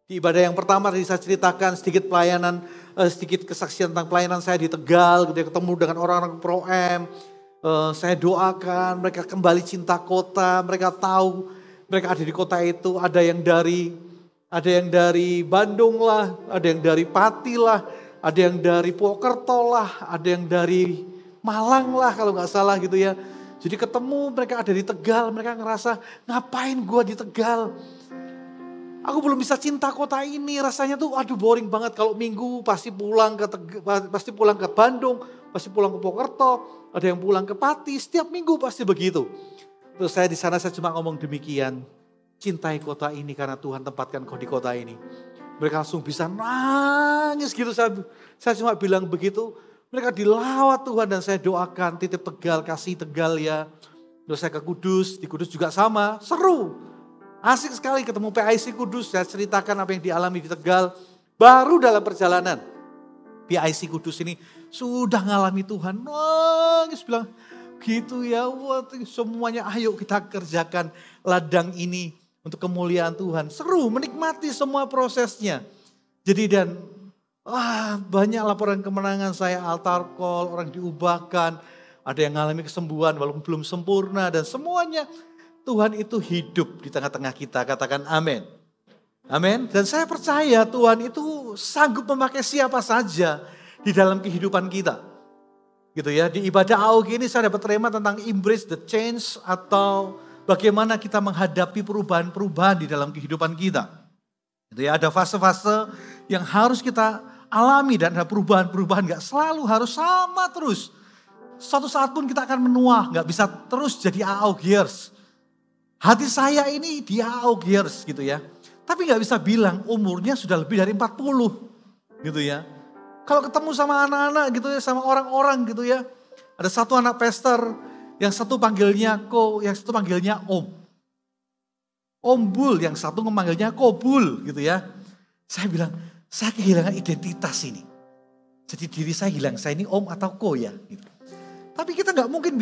Di ibadah yang pertama tadi saya ceritakan sedikit pelayanan, sedikit kesaksian tentang pelayanan saya di Tegal, gitu, ketemu dengan orang-orang Pro-M. Saya doakan mereka kembali cinta kota, mereka tahu mereka ada di kota itu, ada yang dari Bandung lah, ada yang dari Pati lah, ada yang dari Purwokerto lah, ada yang dari Malang lah kalau nggak salah gitu ya. Jadi ketemu mereka ada di Tegal, mereka ngerasa ngapain gua di Tegal. Aku belum bisa cinta kota ini, rasanya tuh aduh boring banget kalau minggu pasti pulang ke Bandung, pasti pulang ke Purwokerto, ada yang pulang ke Pati, setiap minggu pasti begitu. Terus saya di sana saya cuma ngomong demikian, cintai kota ini karena Tuhan tempatkan kau di kota ini. Mereka langsung bisa nangis gitu, saya cuma bilang begitu. Mereka dilawat Tuhan dan saya doakan titip Tegal, kasih Tegal ya. Terus saya ke Kudus, di Kudus juga sama, seru. Asik sekali ketemu PIC Kudus, saya ceritakan apa yang dialami di Tegal. Baru dalam perjalanan, PIC Kudus ini sudah ngalami Tuhan. Nangis bilang, gitu ya, wah, semuanya ayo kita kerjakan ladang ini untuk kemuliaan Tuhan. Seru, menikmati semua prosesnya. Jadi banyak laporan kemenangan saya, altar call, orang diubahkan. Ada yang ngalami kesembuhan walaupun belum sempurna dan semuanya. Tuhan itu hidup di tengah-tengah kita, katakan amin. Amin. Dan saya percaya Tuhan itu sanggup memakai siapa saja di dalam kehidupan kita. Gitu ya, di ibadah AOG ini saya dapat tema tentang embrace the change atau bagaimana kita menghadapi perubahan-perubahan di dalam kehidupan kita. Gitu ya, ada fase-fase yang harus kita alami dan ada perubahan-perubahan gak selalu harus sama terus. Suatu saat pun kita akan menua, gak bisa terus jadi AOGers. Hati saya ini di AOGers gitu ya. Tapi gak bisa bilang umurnya sudah lebih dari 40 gitu ya. Kalau ketemu sama anak-anak gitu ya, sama orang-orang gitu ya. Ada satu anak pastor, yang satu panggilnya Ko, yang satu panggilnya Om. Om Bul, yang satu memanggilnya Kobul gitu ya. Saya bilang, saya kehilangan identitas ini. Jadi diri saya hilang, saya ini Om atau Ko ya. Gitu. Tapi kita gak mungkin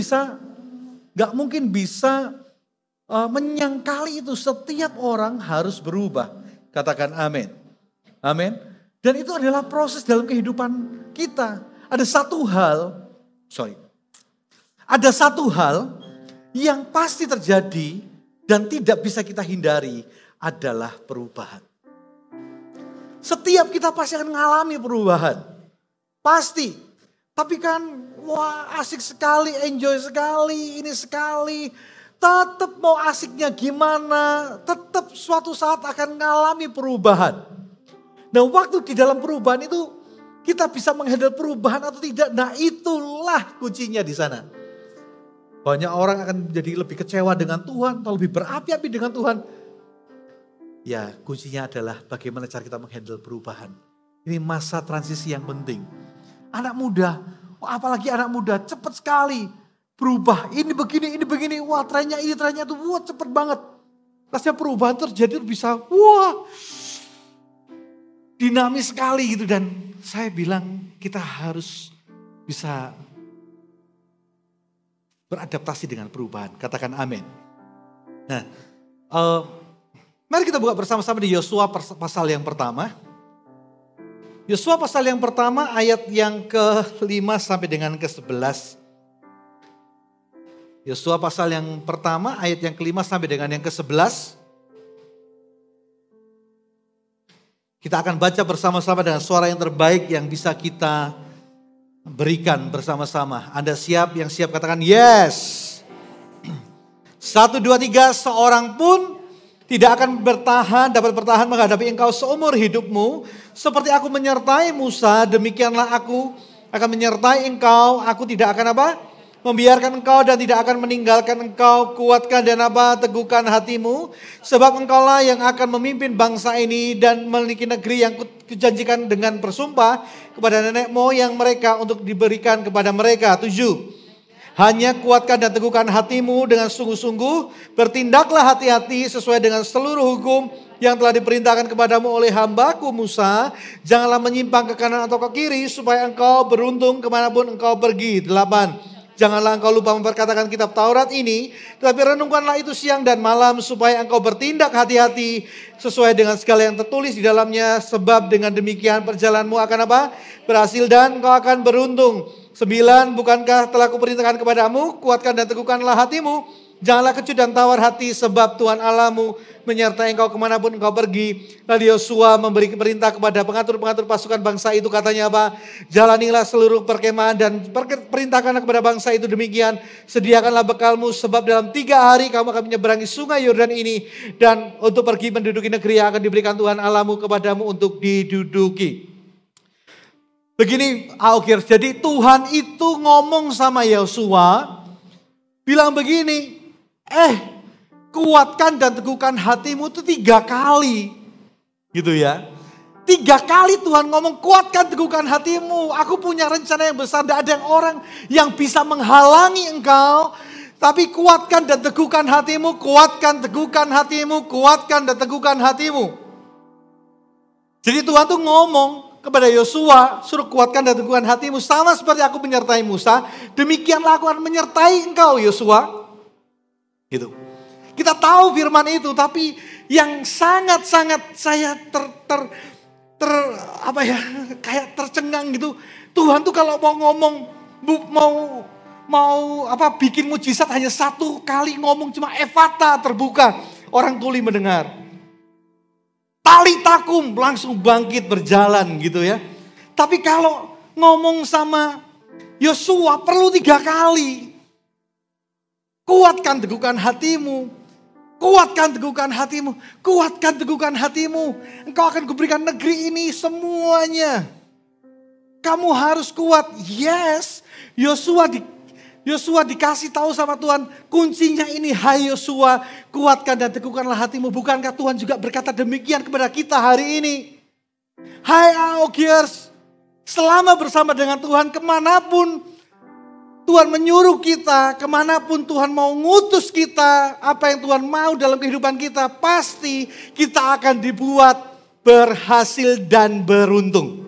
bisa menyangkali itu setiap orang harus berubah. Katakan amin. Amin. Dan itu adalah proses dalam kehidupan kita. Ada satu hal yang pasti terjadi dan tidak bisa kita hindari adalah perubahan. Setiap kita pasti akan mengalami perubahan. Pasti. Tapi kan wah asik sekali, enjoy sekali, ini sekali. Tetap mau asiknya gimana, tetap suatu saat akan mengalami perubahan. Nah waktu di dalam perubahan itu kita bisa menghandle perubahan atau tidak. Nah itulah kuncinya di sana. Banyak orang akan menjadi lebih kecewa dengan Tuhan atau lebih berapi-api dengan Tuhan. Ya kuncinya adalah bagaimana cara kita menghandle perubahan. Ini masa transisi yang penting. Anak muda, apalagi anak muda cepat sekali. Berubah, ini begini, wah trennya itu, wah cepet banget. Rasanya perubahan terjadi bisa, wah dinamis sekali gitu. Dan saya bilang kita harus bisa beradaptasi dengan perubahan. Katakan amin. Nah, mari kita buka bersama-sama di Yosua pasal yang pertama. Yosua pasal yang pertama ayat yang ke-5 sampai dengan ke-11. Yosua pasal yang pertama ayat yang ke-5 sampai dengan yang ke-11. Kita akan baca bersama-sama dengan suara yang terbaik yang bisa kita berikan bersama-sama. Anda siap? Yang siap katakan yes. 1, 2, 3, seorang pun tidak akan dapat bertahan menghadapi engkau seumur hidupmu. Seperti aku menyertai Musa, demikianlah aku akan menyertai engkau. Aku tidak akan membiarkan engkau dan tidak akan meninggalkan engkau. Kuatkan dan teguhkan hatimu. Sebab engkaulah yang akan memimpin bangsa ini dan memiliki negeri yang kujanjikan dengan bersumpah kepada nenek moyang mereka untuk diberikan kepada mereka. 7. Hanya kuatkan dan teguhkan hatimu dengan sungguh-sungguh. Bertindaklah hati-hati sesuai dengan seluruh hukum yang telah diperintahkan kepadamu oleh hambaku Musa. Janganlah menyimpang ke kanan atau ke kiri supaya engkau beruntung kemanapun engkau pergi. 8. Janganlah engkau lupa memperkatakan kitab Taurat ini, tetapi renungkanlah itu siang dan malam supaya engkau bertindak hati-hati sesuai dengan segala yang tertulis di dalamnya. Sebab dengan demikian perjalananmu akan apa? Berhasil dan engkau akan beruntung. 9, bukankah telah kuperintahkan kepadamu, kuatkan dan teguhkanlah hatimu. Janganlah kecut dan tawar hati sebab Tuhan Allahmu menyertai engkau kemanapun engkau pergi. Lalu Yosua memberi perintah kepada pengatur-pengatur pasukan bangsa itu, katanya apa? Jalanilah seluruh perkemahan dan perintahkanlah kepada bangsa itu demikian. Sediakanlah bekalmu sebab dalam 3 hari kamu akan menyeberangi sungai Yordan ini. Dan untuk pergi menduduki negeri yang akan diberikan Tuhan Allahmu kepadamu untuk diduduki. Begini Aukir, jadi Tuhan itu ngomong sama Yosua, bilang begini, kuatkan dan teguhkan hatimu itu 3 kali. Gitu ya. 3 kali Tuhan ngomong kuatkan teguhkan hatimu. Aku punya rencana yang besar. Tidak ada orang yang bisa menghalangi engkau. Tapi kuatkan dan teguhkan hatimu. Kuatkan, teguhkan hatimu. Kuatkan dan teguhkan hatimu. Jadi Tuhan tuh ngomong kepada Yosua, suruh kuatkan dan teguhkan hatimu. Sama seperti aku menyertai Musa. Demikianlah aku akan menyertai engkau Yosua. Gitu. Kita tahu firman itu, tapi yang sangat-sangat saya kayak tercengang gitu. Tuhan tuh kalau mau ngomong, bikin mujizat hanya 1 kali ngomong, cuma Efata terbuka, orang tuli mendengar. Talitakum langsung bangkit berjalan gitu ya. Tapi kalau ngomong sama Yosua perlu 3 kali. Kuatkan teguhkan hatimu. Kuatkan teguhkan hatimu. Kuatkan teguhkan hatimu. Engkau akan kuberikan negeri ini semuanya. Kamu harus kuat. Yes. Yosua dikasih tahu sama Tuhan. Kuncinya ini, hai Yosua, kuatkan dan teguhkanlah hatimu. Bukankah Tuhan juga berkata demikian kepada kita hari ini? Hai Aogiers, selama bersama dengan Tuhan kemanapun Tuhan menyuruh kita, kemanapun Tuhan mau ngutus kita, apa yang Tuhan mau dalam kehidupan kita, pasti kita akan dibuat berhasil dan beruntung.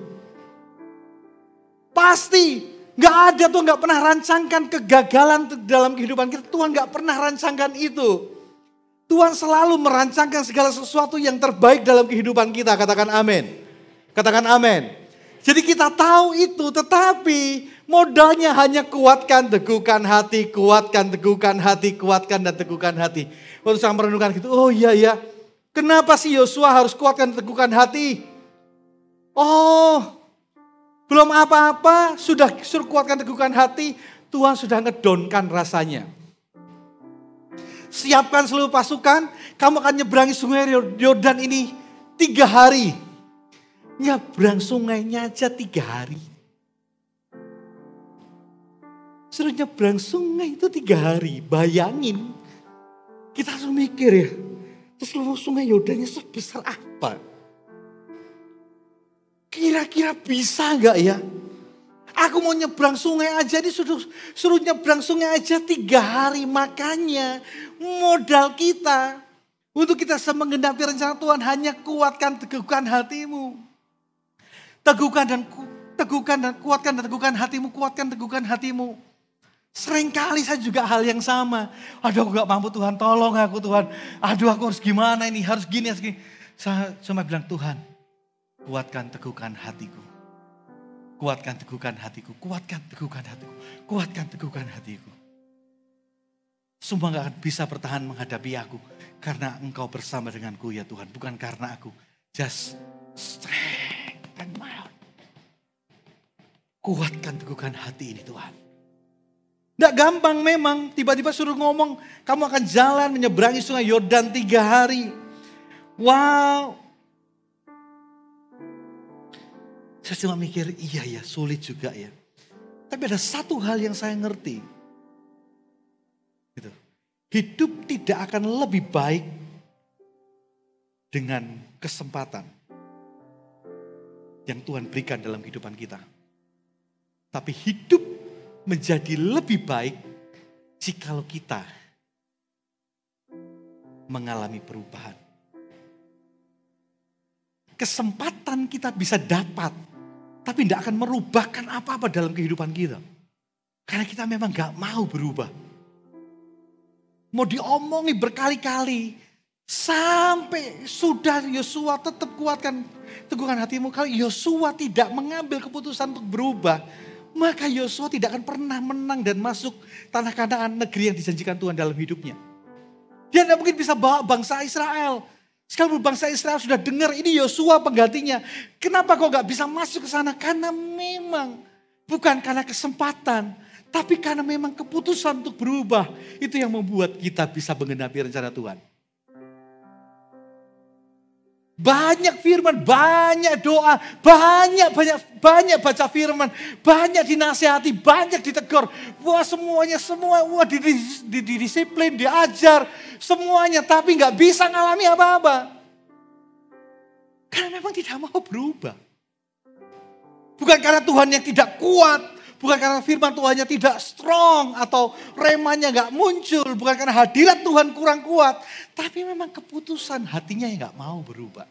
Pasti, gak ada tuh gak pernah rancangkan kegagalan dalam kehidupan kita. Tuhan gak pernah rancangkan itu. Tuhan selalu merancangkan segala sesuatu yang terbaik dalam kehidupan kita. Katakan amin. Katakan amin. Jadi kita tahu itu, tetapi modalnya hanya kuatkan, teguhkan hati, kuatkan, teguhkan hati, kuatkan dan teguhkan hati. Waktu saya merenungkan gitu, oh iya ya, kenapa sih Yosua harus kuatkan, teguhkan hati? Oh, belum apa-apa, sudah suruh kuatkan, teguhkan hati, Tuhan sudah ngedonkan rasanya. Siapkan seluruh pasukan, kamu akan nyeberangi sungai Yordan ini 3 hari. Nyebrang sungainya aja 3 hari. Suruh nyebrang sungai itu 3 hari. Bayangin. Kita harus mikir ya. Terus seluruh sungai Yordannya sebesar apa? Kira-kira bisa gak ya? Aku mau nyebrang sungai aja, ini suruh nyebrang sungai aja 3 hari. Makanya modal kita untuk kita menggenapi rencana Tuhan hanya kuatkan, teguhkan hatimu. Teguhkan dan kuatkan dan teguhkan hatimu, kuatkan, teguhkan hatimu. Seringkali saya juga hal yang sama. Aduh aku gak mampu Tuhan, tolong aku Tuhan. Aduh aku harus gimana ini, harus gini, harus gini. Saya cuma bilang Tuhan, kuatkan, teguhkan hatiku. Kuatkan, teguhkan hatiku. Kuatkan, teguhkan hatiku. Kuatkan, teguhkan hatiku. Semua gak akan bisa bertahan menghadapi aku. Karena engkau bersama denganku ya Tuhan. Bukan karena aku. Just strength. Kuatkan, teguhkan hati ini Tuhan. Tidak gampang memang. Tiba-tiba suruh ngomong. Kamu akan jalan menyeberangi sungai Yordan 3 hari. Wow. Saya cuma mikir iya ya sulit juga ya. Tapi ada satu hal yang saya ngerti. Gitu. Hidup tidak akan lebih baik dengan kesempatan yang Tuhan berikan dalam kehidupan kita. Tapi hidup menjadi lebih baik jikalau kita mengalami perubahan. Kesempatan kita bisa dapat, tapi tidak akan merubahkan apa-apa dalam kehidupan kita. Karena kita memang gak mau berubah. Mau diomongi berkali-kali. Sampai sudah Yosua tetap kuatkan, teguhkan hatimu. Kalau Yosua tidak mengambil keputusan untuk berubah, maka Yosua tidak akan pernah menang dan masuk tanah Kanaan, negeri yang dijanjikan Tuhan dalam hidupnya. Dia tidak mungkin bisa bawa bangsa Israel. Sekalipun bangsa Israel sudah dengar ini Yosua penggantinya. Kenapa kok gak bisa masuk ke sana? Karena memang bukan karena kesempatan. Tapi karena memang keputusan untuk berubah. Itu yang membuat kita bisa menggenapi rencana Tuhan. Banyak firman, banyak doa, banyak baca firman, banyak dinasihati, banyak ditegur. Wah semua didisiplin, diajar, semuanya. Tapi gak bisa ngalami apa-apa. Karena memang tidak mau berubah. Bukan karena Tuhan yang tidak kuat, bukan karena firman Tuhannya tidak strong atau remanya gak muncul, bukan karena hadirat Tuhan kurang kuat. Tapi memang keputusan hatinya yang gak mau berubah.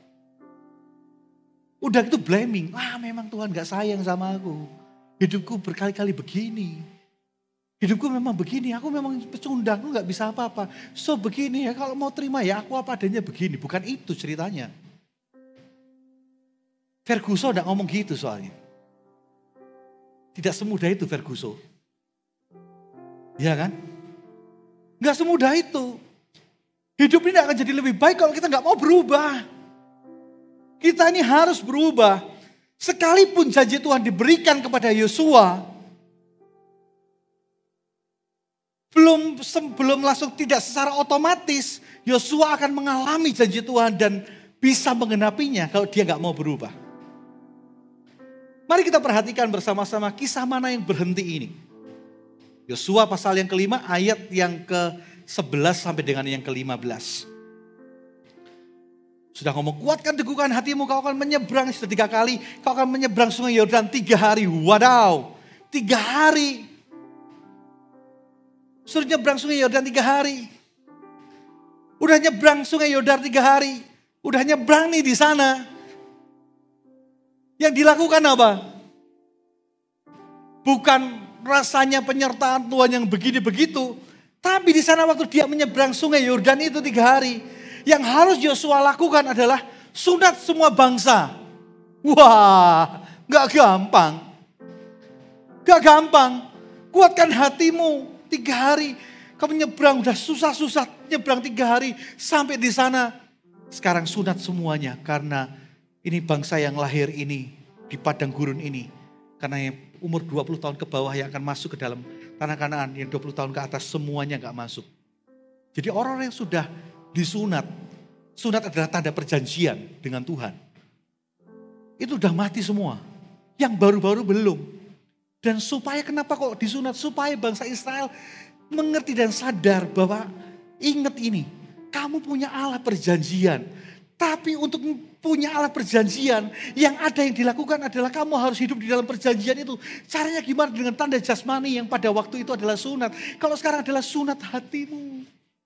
Udah gitu blaming, memang Tuhan gak sayang sama aku. Hidupku berkali-kali begini. Hidupku memang begini, aku memang pecundang, aku gak bisa apa-apa. So begini ya, kalau mau terima ya aku apa adanya begini. Bukan itu ceritanya. Ferguson gak ngomong gitu soalnya. Tidak semudah itu Ferguson. Iya kan? Gak semudah itu. Hidup ini gak akan jadi lebih baik kalau kita gak mau berubah. Kita ini harus berubah. Sekalipun janji Tuhan diberikan kepada Yosua, belum langsung tidak secara otomatis Yosua akan mengalami janji Tuhan dan bisa menggenapinya kalau dia gak mau berubah. Mari kita perhatikan bersama-sama kisah mana yang berhenti ini. Yosua pasal yang kelima ayat yang ke-11 sampai dengan yang ke-15. Sudah ngomong, kuatkan teguhkan hatimu, kau akan menyeberang sudah 3 kali. Kau akan menyeberang sungai Yordan 3 hari. Wadaw, 3 hari. Suruh nyeberang sungai Yordan 3 hari. Udah nyeberang sungai Yordan 3 hari. Udah nyeberang nih di sana. Yang dilakukan apa? Bukan rasanya penyertaan Tuhan yang begini begitu. Tapi di sana waktu dia menyeberang sungai Yordan itu 3 hari. Yang harus Yosua lakukan adalah sunat semua bangsa. Wah, gak gampang. Gak gampang. Kuatkan hatimu 3 hari. Kamu nyebrang udah susah-susah nyebrang 3 hari. Sampai di sana. Sekarang sunat semuanya. Karena ini bangsa yang lahir ini. Di padang gurun ini. Karena yang umur 20 tahun ke bawah yang akan masuk ke dalam tanah Kanaan. Yang 20 tahun ke atas semuanya gak masuk. Jadi orang yang sudah disunat. Sunat adalah tanda perjanjian dengan Tuhan. Itu udah mati semua. Yang baru-baru belum. Dan supaya kenapa kok disunat? Supaya bangsa Israel mengerti dan sadar bahwa ingat ini. Kamu punya Allah perjanjian. Tapi untuk punya Allah perjanjian. Yang ada yang dilakukan adalah kamu harus hidup di dalam perjanjian itu. Caranya gimana? Dengan tanda jasmani yang pada waktu itu adalah sunat. Kalau sekarang adalah sunat hatimu.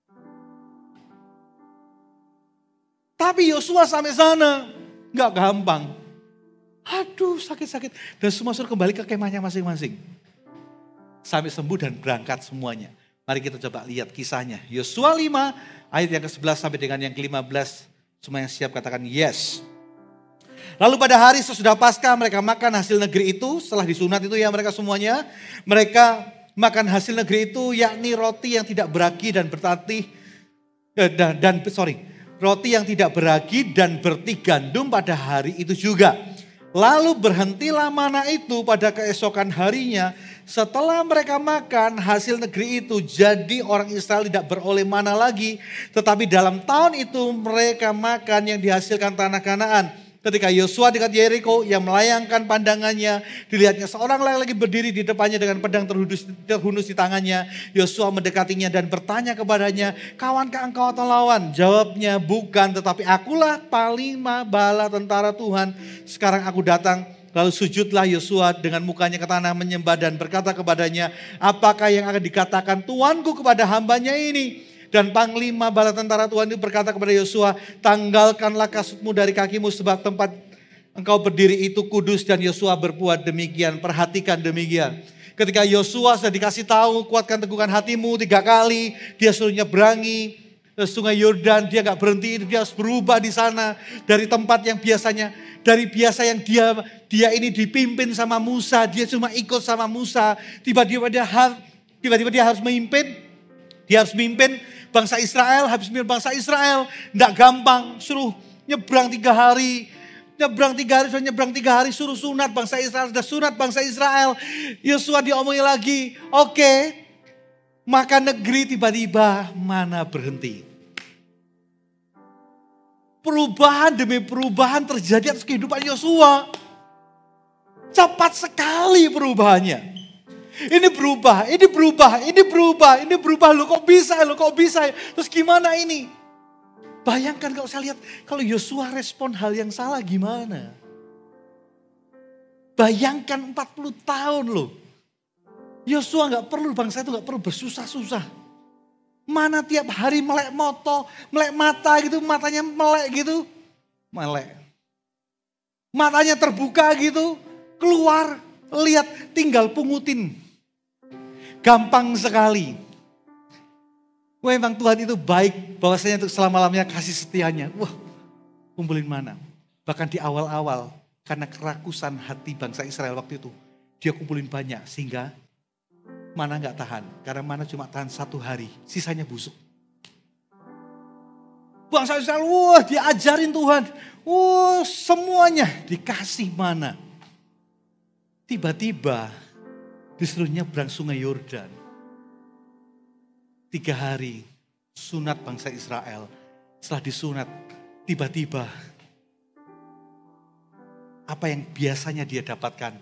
Tapi Yosua sampai sana gak gampang. Aduh sakit-sakit. Dan semua suruh kembali ke kemahnya masing-masing. Sampai sembuh dan berangkat semuanya. Mari kita coba lihat kisahnya. Yosua 5 ayat yang ke-11 sampai dengan yang ke-15. Semua yang siap katakan yes. Lalu pada hari sesudah Paskah mereka makan hasil negeri itu. Setelah disunat itu ya mereka semuanya. Mereka makan hasil negeri itu yakni roti yang tidak beragi dan bertatih. Roti yang tidak beragi dan berti gandum pada hari itu juga. Lalu berhentilah mana itu pada keesokan harinya. Setelah mereka makan hasil negeri itu, jadi orang Israel tidak beroleh mana lagi. Tetapi dalam tahun itu mereka makan yang dihasilkan tanah Kanaan. Ketika Yosua dekat Yeriko yang melayangkan pandangannya, dilihatnya seorang laki-laki berdiri di depannya dengan pedang terhunus di tangannya. Yosua mendekatinya dan bertanya kepadanya, kawankah engkau atau lawan? Jawabnya, bukan, tetapi akulah panglima bala tentara Tuhan. Sekarang aku datang. Lalu sujudlah Yosua dengan mukanya ke tanah menyembah dan berkata kepadanya, apakah yang akan dikatakan Tuanku kepada hambanya ini? Dan panglima bala tentara Tuhan itu berkata kepada Yosua, tanggalkanlah kasutmu dari kakimu sebab tempat engkau berdiri itu kudus. Dan Yosua berbuat demikian, perhatikan demikian. Ketika Yosua sudah dikasih tahu, kuatkan teguhkan hatimu 3 kali, dia suruh nyeberangi sungai Yordan, dia gak berhenti, dia harus berubah di sana dari tempat yang biasanya, dari biasa yang dia ini dipimpin sama Musa, dia cuma ikut sama Musa, tiba-tiba dia harus memimpin, bangsa Israel, habis mimpin bangsa Israel, gak gampang, suruh nyebrang 3 hari, sudah nyebrang 3 hari, suruh sunat bangsa Israel, sudah sunat bangsa Israel. Yosua diomongin lagi, oke, maka negeri tiba-tiba mana berhenti. Perubahan demi perubahan terjadi atas kehidupan Yosua. Cepat sekali perubahannya. Ini berubah. Loh kok bisa. Terus gimana ini? Bayangkan kalau saya lihat, kalau Yosua respon hal yang salah gimana? Bayangkan 40 tahun loh. Yosua bangsa itu gak perlu bersusah-susah. Mana tiap hari melek mata gitu, matanya melek gitu. Matanya terbuka gitu, keluar, lihat tinggal pungutin. Gampang sekali. Memang Tuhan itu baik, bahwasanya untuk selama-lamanya kasih setianya. Wah, kumpulin mana. Bahkan di awal-awal, karena kerakusan hati bangsa Israel waktu itu, dia kumpulin banyak sehingga mana gak tahan. Karena mana cuma tahan 1 hari, sisanya busuk. Bangsa Israel, wah diajarin Tuhan. Wah semuanya dikasih mana. Tiba-tiba disuruh nyebrang sungai Yordan. 3 hari sunat bangsa Israel. Setelah disunat, tiba-tiba apa yang biasanya dia dapatkan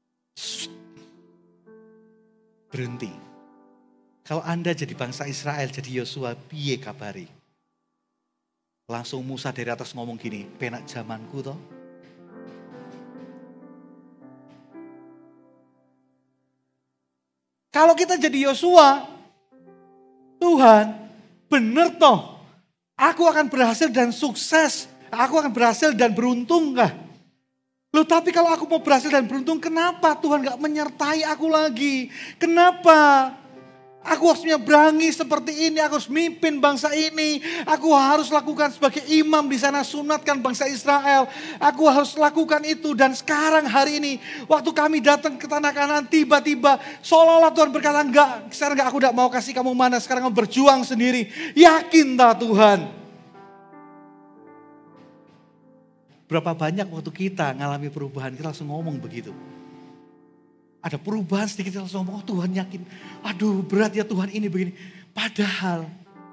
berhenti. Kalau Anda jadi bangsa Israel, jadi Yosua, piye kabari? Langsung Musa dari atas ngomong gini, penak zamanku toh. Kalau kita jadi Yosua, Tuhan, bener toh, aku akan berhasil dan sukses, aku akan berhasil dan beruntung kah? Loh tapi kalau aku mau berhasil dan beruntung, kenapa Tuhan gak menyertai aku lagi? Kenapa? Aku harus menyeberangi seperti ini, aku harus mimpin bangsa ini. Aku harus lakukan sebagai imam di sana, sunatkan bangsa Israel. Aku harus lakukan itu dan sekarang hari ini, waktu kami datang ke tanah Kanaan, tiba-tiba seolah-olah Tuhan berkata, enggak, sekarang enggak, aku enggak mau kasih kamu mana, sekarang kamu berjuang sendiri. Yakin tak Tuhan? Berapa banyak waktu kita ngalami perubahan, kita langsung ngomong begitu. Ada perubahan sedikit kita langsung ngomong, oh Tuhan yakin. Aduh berat ya Tuhan ini begini. Padahal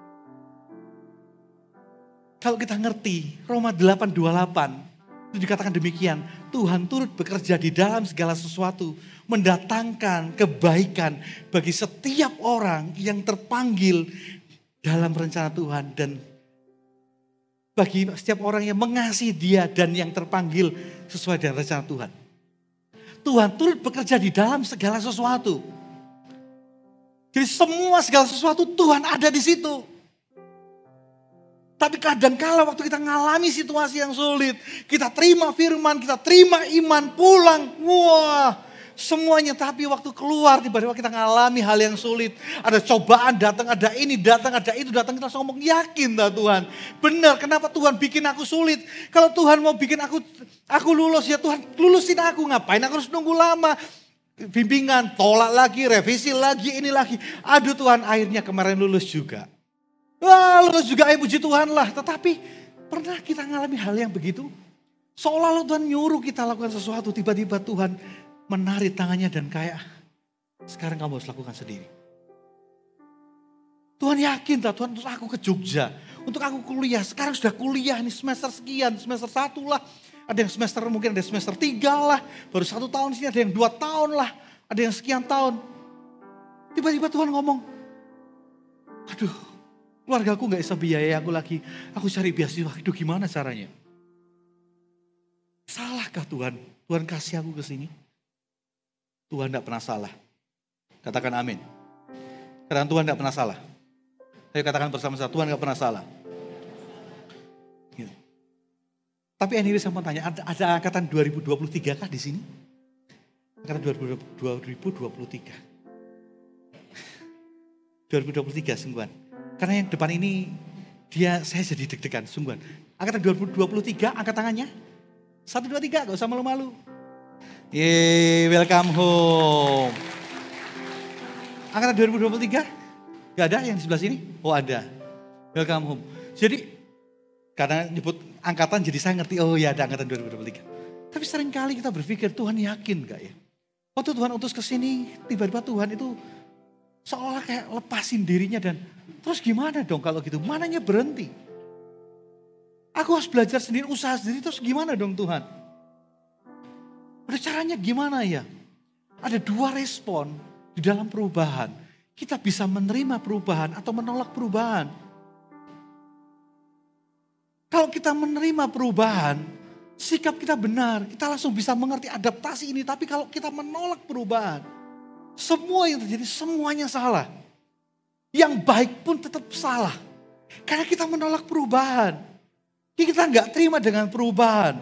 kalau kita ngerti Roma 8:28 itu dikatakan demikian. Tuhan turut bekerja di dalam segala sesuatu. Mendatangkan kebaikan bagi setiap orang yang terpanggil dalam rencana Tuhan. Dan bagi setiap orang yang mengasihi dia dan yang terpanggil sesuai dengan rencana Tuhan. Tuhan turut bekerja di dalam segala sesuatu. Jadi segala sesuatu Tuhan ada di situ. Tapi kadang-kala waktu kita ngalami situasi yang sulit, kita terima firman, kita terima iman, pulang, wah semuanya. Tapi waktu keluar tiba-tiba kita ngalami hal yang sulit. Ada cobaan datang, ada ini datang, ada itu datang. Kita langsung ngomong, yakin tak Tuhan? Benar, kenapa Tuhan bikin aku sulit? Kalau Tuhan mau bikin aku lulus, ya Tuhan lulusin aku. Ngapain aku harus nunggu lama? Bimbingan, tolak lagi, revisi lagi, ini lagi. Aduh Tuhan, akhirnya kemarin lulus juga. Wah lulus juga, ayo puji Tuhan lah. Tetapi pernah kita ngalami hal yang begitu? Seolah-olah Tuhan nyuruh kita lakukan sesuatu, tiba-tiba Tuhan menarik tangannya dan kayak, sekarang kamu harus lakukan sendiri. Tuhan yakin tak Tuhan, untuk aku ke Jogja, untuk aku kuliah, sekarang sudah kuliah nih semester sekian, semester 1 lah. Ada yang semester mungkin ada semester 3 lah, baru 1 tahun sini, ada yang 2 tahun lah, ada yang sekian tahun. Tiba-tiba Tuhan ngomong, aduh keluarga aku gak bisa biayai aku lagi, aku cari beasiswa, aduh gimana caranya? Salahkah Tuhan? Tuhan kasih aku ke sini? Tuhan tidak pernah salah. Katakan amin. Karena Tuhan tidak pernah salah. Ayo katakan bersama-sama, Tuhan tidak pernah salah. Gitu. Tapi anyway saya mau tanya, ada angkatan 2023 kah di sini? Angkatan 2023. 2023 sungguhan. Karena yang depan ini saya jadi deg-degan sungguhan. Angkatan 2023 angkat tangannya. 1, 2, 3 gak usah malu-malu. Yeay, welcome home. Angkatan 2023 gak ada yang di sebelah sini? Oh ada. Welcome home. Jadi karena nyebut angkatan jadi saya ngerti, oh ya ada angkatan 2023. Tapi seringkali kita berpikir Tuhan yakin gak ya? Waktu Tuhan utus ke sini, tiba-tiba Tuhan itu seolah kayak lepasin dirinya dan terus gimana dong kalau gitu? Mananya berhenti? Aku harus belajar sendiri, usaha sendiri, terus gimana dong Tuhan? Ada caranya gimana ya? Ada 2 respon di dalam perubahan. Kita bisa menerima perubahan atau menolak perubahan. Kalau kita menerima perubahan, sikap kita benar, kita langsung bisa mengerti adaptasi ini. Tapi kalau kita menolak perubahan, semua yang terjadi semuanya salah. Yang baik pun tetap salah. Karena kita menolak perubahan. Kita nggak terima dengan perubahan.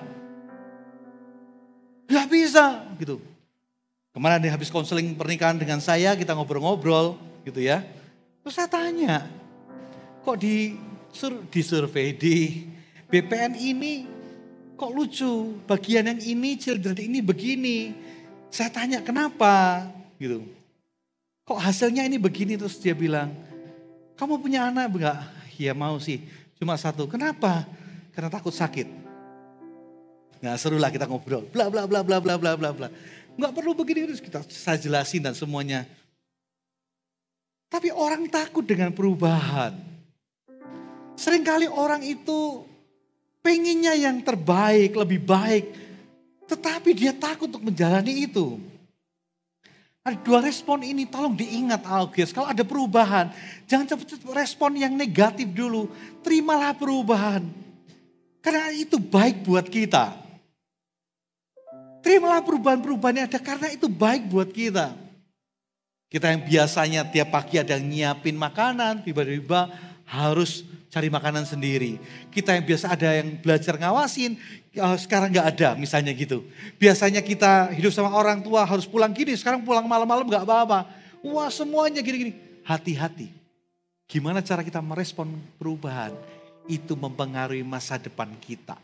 Gak bisa gitu. Kemarin habis konseling pernikahan dengan saya, kita ngobrol-ngobrol gitu ya. Terus saya tanya, kok di survei di BPN ini kok lucu, bagian yang ini, children ini begini. Saya tanya kenapa gitu. Kok hasilnya ini begini, terus dia bilang, kamu punya anak enggak? Ya mau sih, cuma 1. Kenapa? Karena takut sakit. Nah seru lah kita ngobrol, bla bla bla bla bla bla bla bla. Enggak perlu begini, terus saya jelasin dan semuanya. Tapi orang takut dengan perubahan. Seringkali orang itu pengennya yang terbaik, lebih baik. Tetapi dia takut untuk menjalani itu. Ada 2 respon ini, tolong diingat Algiers. Kalau ada perubahan, jangan cepat-cepat respon yang negatif dulu. Terimalah perubahan. Karena itu baik buat kita. Terimalah perubahan-perubahan yang ada karena itu baik buat kita. Kita yang biasanya tiap pagi ada yang nyiapin makanan, tiba-tiba harus cari makanan sendiri. Kita yang biasa ada yang belajar ngawasin, sekarang gak ada misalnya gitu. Biasanya kita hidup sama orang tua harus pulang gini, sekarang pulang malam-malam gak apa-apa. Wah semuanya gini-gini. Hati-hati. Gimana cara kita merespon perubahan? Itu mempengaruhi masa depan kita.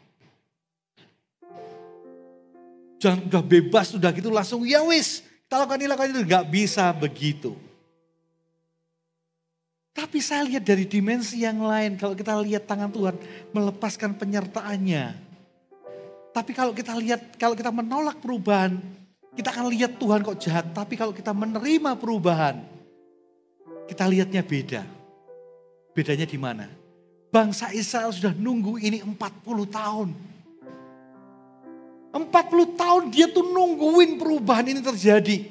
Jangan udah bebas, udah gitu langsung ya wis. Kita lakukan itu, gak bisa begitu. Tapi saya lihat dari dimensi yang lain, kalau kita lihat tangan Tuhan melepaskan penyertaannya. Tapi kalau kita lihat, kalau kita menolak perubahan, kita akan lihat Tuhan kok jahat. Tapi kalau kita menerima perubahan, kita lihatnya beda. Bedanya di mana? Bangsa Israel sudah nunggu ini 40 tahun. 40 tahun dia tuh nungguin perubahan ini terjadi.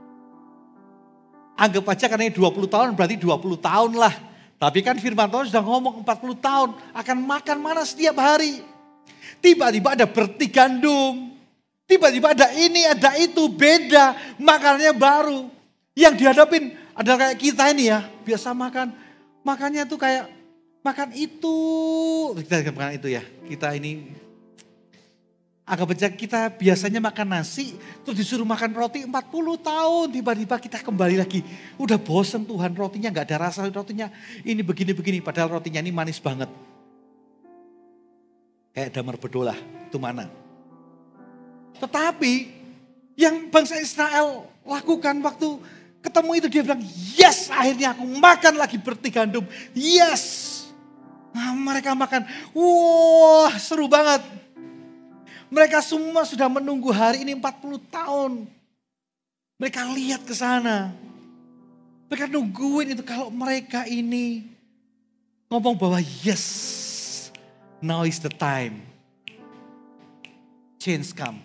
Anggap aja karena 20 tahun berarti 20 tahun lah. Tapi kan firman Tuhan sudah ngomong 40 tahun akan makan mana setiap hari. Tiba-tiba ada berti gandum. Tiba-tiba ada ini, ada itu, beda. Makanannya baru. Yang dihadapin ada kayak kita ini ya. Biasa makannya tuh kayak makan itu. Kita makan itu ya. Kita ini anggap aja kita biasanya makan nasi, terus disuruh makan roti 40 tahun. Tiba-tiba kita kembali lagi. Udah bosen Tuhan, rotinya gak ada rasa, rotinya ini begini-begini. Padahal rotinya ini manis banget. Kayak damar bedolah, itu mana. Tetapi yang bangsa Israel lakukan waktu ketemu itu dia bilang, yes akhirnya aku makan lagi berti gandum. Yes. Nah, mereka makan, wah seru banget. Mereka semua sudah menunggu hari ini 40 tahun. Mereka lihat ke sana. Mereka nungguin itu kalau mereka ini ngomong bahwa yes, now is the time. Change come.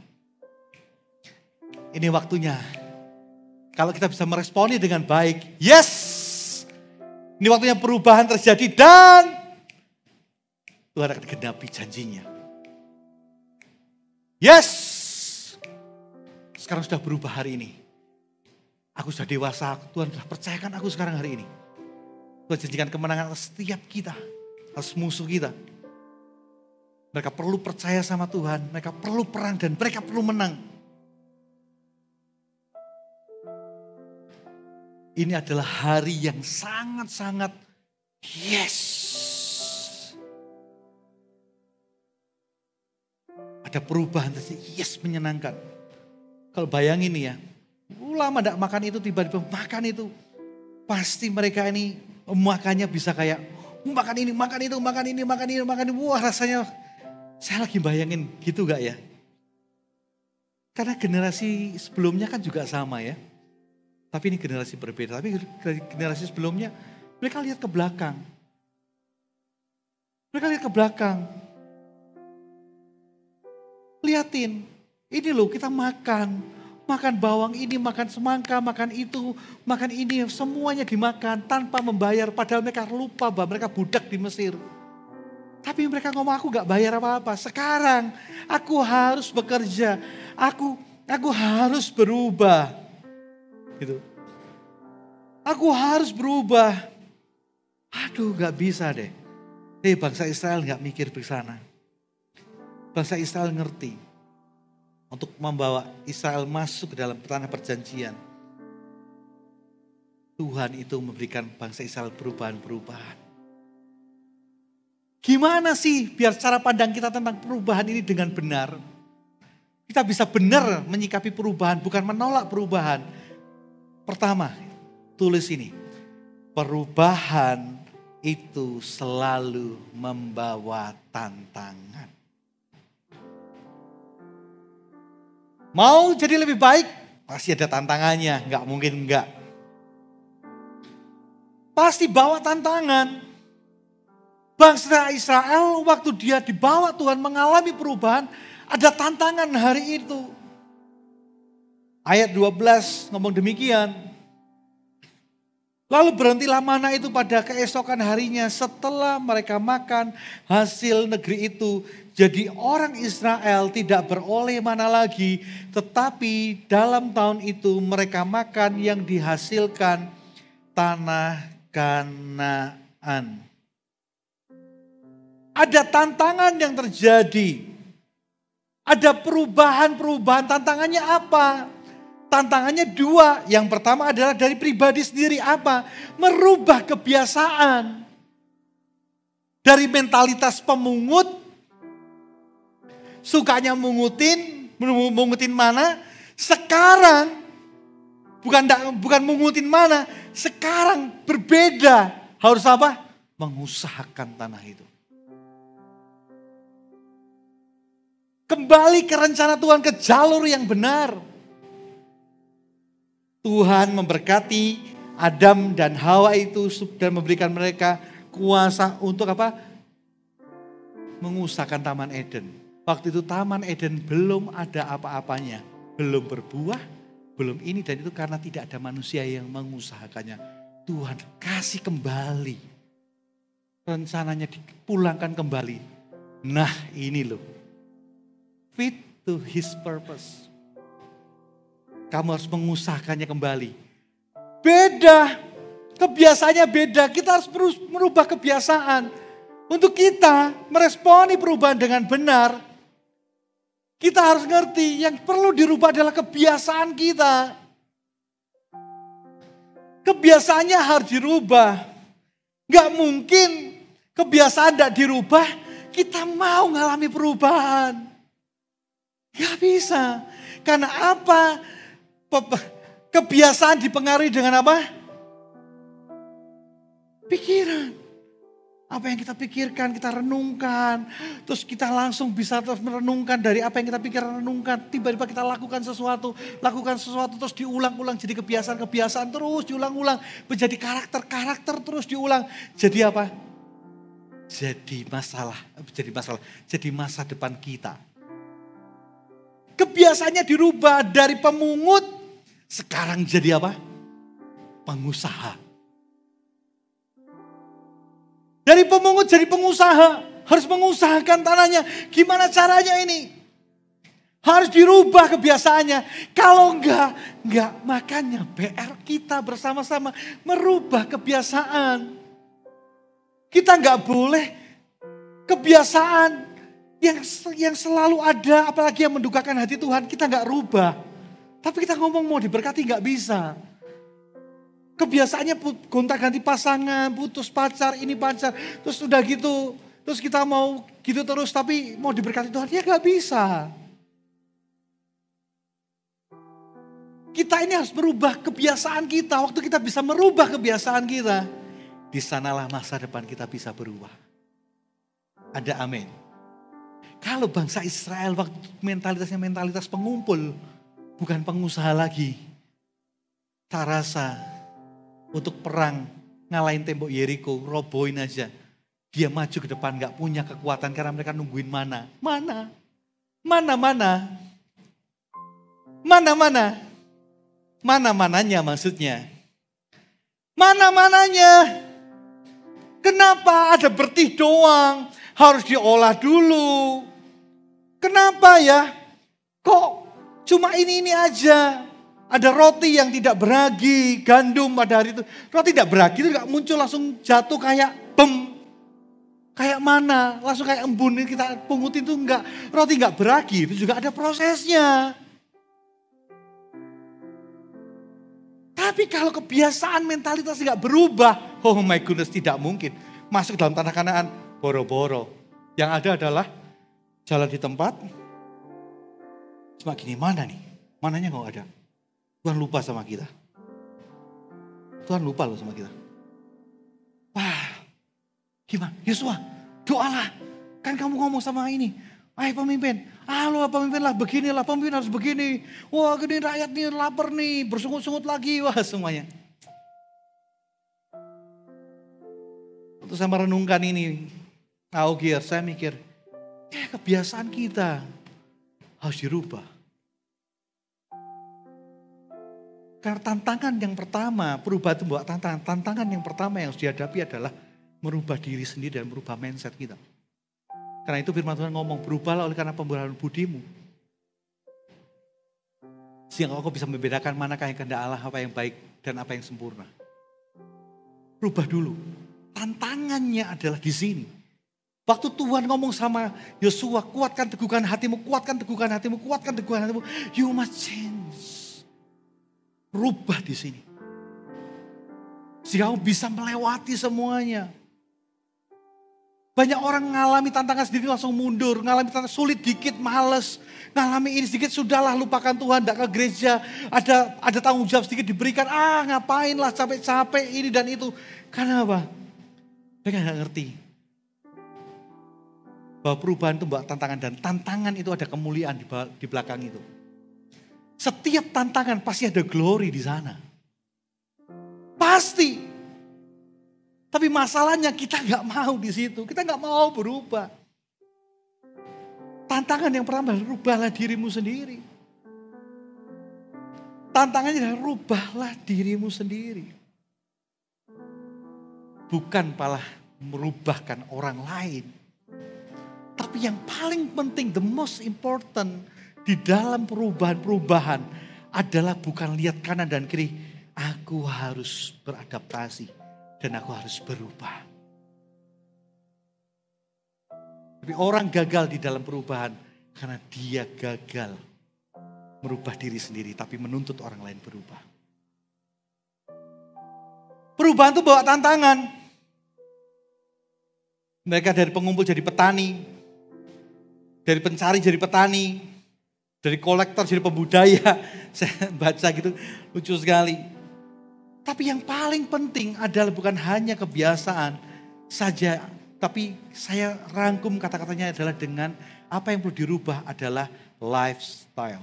Ini waktunya. Kalau kita bisa meresponi dengan baik, yes. Ini waktunya perubahan terjadi dan Tuhan akan genapi janjinya. Yes, sekarang sudah berubah hari ini. Aku sudah dewasa, Tuhan sudah percayakan aku sekarang hari ini. Tuhan janjikan kemenangan atas setiap kita, atas musuh kita. Mereka perlu percaya sama Tuhan, mereka perlu perang dan mereka perlu menang. ini adalah hari yang sangat-sangat yes. Ada perubahan, yes, menyenangkan. Kalau bayangin nih ya, lama tidak makan itu, tiba-tiba makan itu. Pasti mereka ini makannya bisa kayak makan ini, makan itu, makan ini, makan ini, makan ini. Wah, rasanya saya lagi bayangin gitu gak ya? Karena generasi sebelumnya kan juga sama ya. Tapi ini generasi berbeda. Tapi generasi sebelumnya mereka lihat ke belakang. Mereka lihat ke belakang. Lihatin, ini loh kita makan. Makan bawang ini, makan semangka, makan itu, makan ini. Semuanya dimakan tanpa membayar. Padahal mereka lupa bahwa mereka budak di Mesir. Tapi mereka ngomong aku gak bayar apa-apa. Sekarang aku harus bekerja. Aku harus berubah. Gitu. Aku harus berubah. Aduh gak bisa deh. Bangsa Israel gak mikir ke sana. Bangsa Israel ngerti. Untuk membawa Israel masuk ke dalam tanah perjanjian. Tuhan itu memberikan bangsa Israel perubahan-perubahan. Gimana sih biar cara pandang kita tentang perubahan ini dengan benar? Kita bisa benar menyikapi perubahan, bukan menolak perubahan. Pertama, tulis ini. Perubahan itu selalu membawa tantangan. Mau jadi lebih baik, pasti ada tantangannya, nggak mungkin enggak. Pasti bawa tantangan. Bangsa Israel waktu dia dibawa Tuhan mengalami perubahan, ada tantangan hari itu. Ayat 12 ngomong demikian. Lalu berhentilah mana itu pada keesokan harinya setelah mereka makan hasil negeri itu. Jadi orang Israel tidak beroleh mana lagi. Tetapi dalam tahun itu mereka makan yang dihasilkan tanah Kanaan. Ada tantangan yang terjadi. Ada perubahan-perubahan. Tantangannya apa? Tantangannya dua. Yang pertama adalah dari pribadi sendiri apa? Merubah kebiasaan. Dari mentalitas pemungut. Sukanya mungutin mana. Sekarang. Bukan mungutin mana. Sekarang berbeda. Harus apa? Mengusahakan tanah itu. Kembali ke rencana Tuhan, ke jalur yang benar. Tuhan memberkati Adam dan Hawa itu dan memberikan mereka kuasa untuk apa? Mengusahakan Taman Eden. Waktu itu Taman Eden belum ada apa-apanya. Belum berbuah, belum ini dan itu karena tidak ada manusia yang mengusahakannya. Tuhan kasih kembali. Rencananya dipulangkan kembali. Nah ini loh. Fit to his purpose. Kamu harus mengusahakannya kembali. Beda. Kebiasaannya beda. Kita harus merubah kebiasaan. Untuk kita meresponi perubahan dengan benar. Kita harus ngerti yang perlu dirubah adalah kebiasaan kita. Kebiasaannya harus dirubah. Gak mungkin kebiasaan tidak dirubah. Kita mau ngalami perubahan. Gak bisa. Karena apa? Kebiasaan dipengaruhi dengan apa? Pikiran. Apa yang kita pikirkan, kita renungkan. Terus kita langsung bisa terus merenungkan dari apa yang kita pikirkan, renungkan. Tiba-tiba kita lakukan sesuatu terus diulang-ulang. Jadi kebiasaan-kebiasaan terus diulang-ulang. Menjadi karakter-karakter terus diulang. Jadi apa? Jadi masa depan kita. Kebiasaannya dirubah dari pemungut, sekarang jadi apa? Pengusaha. Dari pemungut jadi pengusaha, harus mengusahakan tanahnya. Gimana caranya ini? Harus dirubah kebiasaannya. Kalau enggak makanya PR kita bersama-sama merubah kebiasaan. Kita enggak boleh kebiasaan yang selalu ada, apalagi yang mendukakan hati Tuhan, kita gak rubah. Tapi kita ngomong mau diberkati gak bisa. Kebiasaannya gonta-ganti pasangan, putus pacar, ini pacar. Terus udah gitu, terus kita mau gitu terus tapi mau diberkati Tuhan, ya gak bisa. Kita ini harus merubah kebiasaan kita. Waktu kita bisa merubah kebiasaan kita, di sanalah masa depan kita bisa berubah. Ada amin. Kalau bangsa Israel waktu mentalitasnya mentalitas pengumpul, bukan pengusaha lagi. Tak rasa untuk perang ngalahin tembok Yeriko, robohin aja. Dia maju ke depan gak punya kekuatan karena mereka nungguin mana. Mana-mananya maksudnya. Mana-mananya. Kenapa ada bertih doang? Harus diolah dulu. Kenapa ya? Kok cuma ini aja? Ada roti yang tidak beragi, gandum pada hari itu. Roti tidak beragi itu gak muncul langsung jatuh kayak bem. Kayak mana? Langsung kayak embun kita pungutin itu enggak. Roti enggak beragi itu juga ada prosesnya. Tapi kalau kebiasaan mentalitas enggak berubah, oh my goodness tidak mungkin. Masuk dalam tanah Kanaan boro-boro. Yang ada adalah jalan di tempat. Cuma gini, mana nih? Mananya enggak ada. Tuhan lupa sama kita. Tuhan lupa loh sama kita. Wah, gimana? Yosua, doalah. Kan kamu ngomong sama ini. Pemimpin. Halo pemimpin lah, beginilah. Pemimpin harus begini. Wah, gini rakyat nih lapar nih. Bersungut-sungut lagi. Wah, semuanya. Waktu saya merenungkan ini, Augir, saya mikir, kebiasaan kita harus dirubah. Karena tantangan yang pertama, perubahan itu buat tantangan. Tantangan yang pertama yang harus dihadapi adalah merubah diri sendiri dan merubah mindset kita. Karena itu firman Tuhan ngomong, berubahlah oleh karena pemurahan budimu. Sehingga kau bisa membedakan manakah yang kehendak Allah, apa yang baik dan apa yang sempurna. Rubah dulu. Tantangannya adalah di sini. Waktu Tuhan ngomong sama Yosua, kuatkan teguhkan hatimu, kuatkan teguhkan hatimu, kuatkan teguhkan hatimu. You must change. Rubah di sini. Sehingga kamu bisa melewati semuanya. Banyak orang mengalami tantangan sendiri langsung mundur. Mengalami tantangan sulit dikit, males. Mengalami ini sedikit, sudahlah lupakan Tuhan. Tidak ke gereja. Ada tanggung jawab sedikit diberikan. Ngapain lah capek-capek ini dan itu. Karena apa? Mereka gak ngerti. Bahwa perubahan itu membawa tantangan. Dan tantangan itu ada kemuliaan di belakang itu. Setiap tantangan pasti ada glory di sana. Pasti. Tapi masalahnya kita gak mau di situ. Kita gak mau berubah. Tantangan yang pertama, rubahlah dirimu sendiri. Tantangannya adalah rubahlah dirimu sendiri. Bukan malah merubahkan orang lain. Tapi yang paling penting, the most important di dalam perubahan-perubahan adalah bukan lihat kanan dan kiri. Aku harus beradaptasi dan aku harus berubah. Tapi orang gagal di dalam perubahan karena dia gagal merubah diri sendiri tapi menuntut orang lain berubah. Perubahan itu bawa tantangan. Mereka dari pengumpul jadi petani, dari pencari jadi petani, dari kolektor jadi pembudaya. Saya baca gitu lucu sekali. Tapi yang paling penting adalah bukan hanya kebiasaan saja. Tapi saya rangkum kata-katanya adalah dengan apa yang perlu dirubah adalah lifestyle.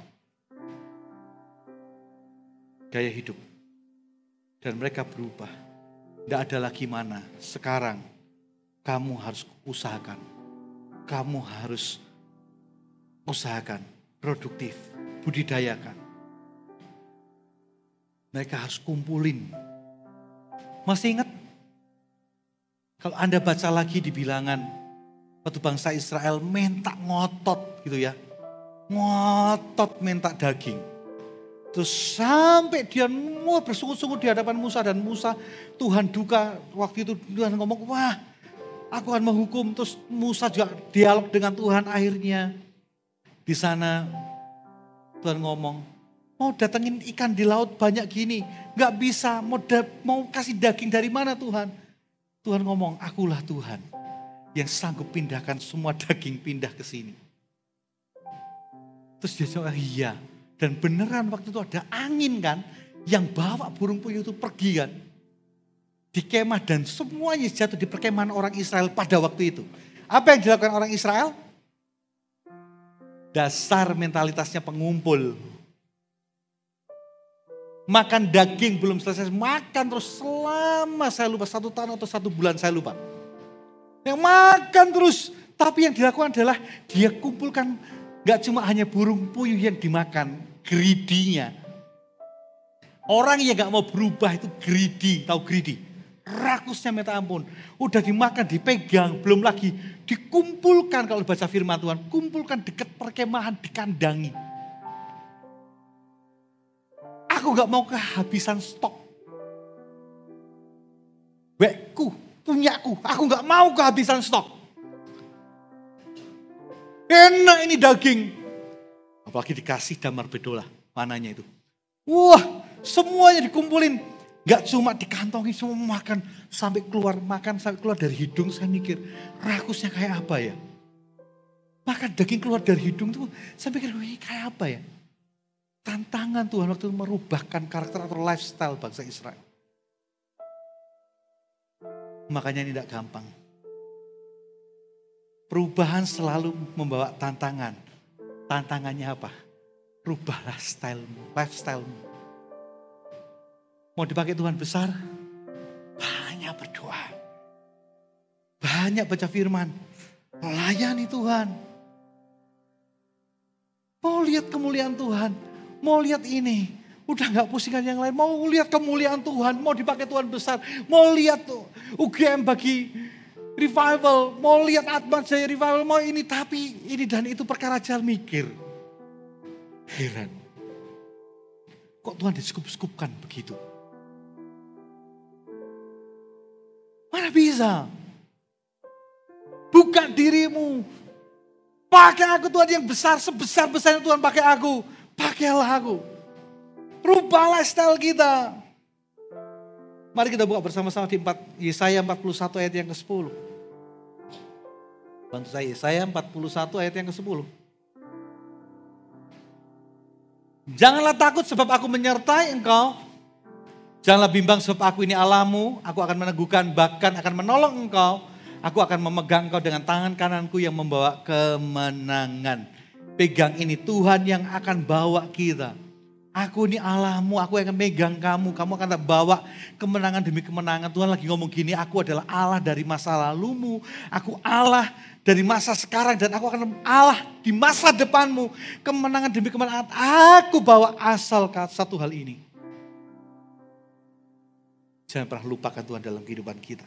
Gaya hidup. Dan mereka berubah. Tidak ada lagi mana. Sekarang kamu harus usahakan. Kamu harus usahakan. Produktif. Budidayakan. Mereka harus kumpulin. Masih ingat? Kalau Anda baca lagi di bilangan, waktu bangsa Israel minta ngotot gitu ya. Ngotot minta daging. Terus sampai dia bersungut-sungut di hadapan Musa. Dan Musa, Tuhan duka waktu itu Tuhan ngomong, wah aku akan menghukum. Terus Musa juga dialog dengan Tuhan akhirnya. Di sana Tuhan ngomong, Mau datengin ikan di laut banyak gini. Gak bisa, mau kasih daging dari mana Tuhan? Tuhan ngomong, akulah Tuhan yang sanggup pindahkan semua daging pindah ke sini. Terus dia jawab, iya. Dan beneran waktu itu ada angin kan, yang bawa burung puyuh itu pergi kan. Di kemah dan semuanya jatuh di perkemahan orang Israel pada waktu itu. Apa yang dilakukan orang Israel? Dasar mentalitasnya pengumpul. Makan daging belum selesai, makan terus selama saya lupa 1 tahun atau 1 bulan saya lupa. Yang makan terus, tapi yang dilakukan adalah dia kumpulkan gak cuma hanya burung puyuh yang dimakan, greedy-nya. Orang yang gak mau berubah itu greedy, tahu greedy? Rakusnya minta ampun, udah dimakan, dipegang, belum lagi dikumpulkan kalau baca firman Tuhan, kumpulkan dekat perkemahan, dikandangi. Aku gak mau kehabisan stok. Bekku, punyaku, aku gak mau kehabisan stok. Enak ini daging. Apalagi dikasih damar bedolah, mananya itu. Wah, semuanya dikumpulin. Gak cuma dikantongi, semua makan. Sampai keluar, makan sampai keluar dari hidung. Saya mikir, rakusnya kayak apa ya? Makan daging keluar dari hidung tuh, saya pikir, wih kayak apa ya? Tantangan Tuhan waktu itu merubahkan karakter atau lifestyle bangsa Israel. Makanya ini tidak gampang. Perubahan selalu membawa tantangan. Tantangannya apa? Rubahlah lifestyle-mu. Mau dipakai Tuhan besar? Banyak berdoa. Banyak baca firman. Layani Tuhan. Mau lihat kemuliaan Tuhan. Mau lihat ini, udah gak pusingkan yang lain. Mau lihat kemuliaan Tuhan, mau dipakai Tuhan besar. Mau lihat UGM bagi revival, mau lihat Atman Jaya revival, mau ini. Tapi ini dan itu perkara jalan mikir. Heran. Kok Tuhan diskup-skupkan begitu? Mana bisa? Buka dirimu. Pakai aku Tuhan yang besar, sebesar-besarnya Tuhan pakai aku. Pakailah aku. Rubah lifestyle kita. Mari kita buka bersama-sama di Yesaya 41 ayat yang ke-10. Bantu saya, Yesaya 41 ayat yang ke-10. Janganlah takut sebab aku menyertai engkau. Janganlah bimbang sebab aku ini Allahmu. Aku akan meneguhkan, bahkan akan menolong engkau. Aku akan memegang engkau dengan tangan kananku yang membawa kemenangan. Pegang ini, Tuhan yang akan bawa kita. Aku ini Allahmu, aku akan megang kamu. Kamu akan bawa kemenangan demi kemenangan. Tuhan lagi ngomong gini, aku adalah Allah dari masa lalumu. Aku Allah dari masa sekarang dan aku akan Allah di masa depanmu. Kemenangan demi kemenangan. Aku bawa asal satu hal ini. Jangan pernah lupakan Tuhan dalam kehidupan kita.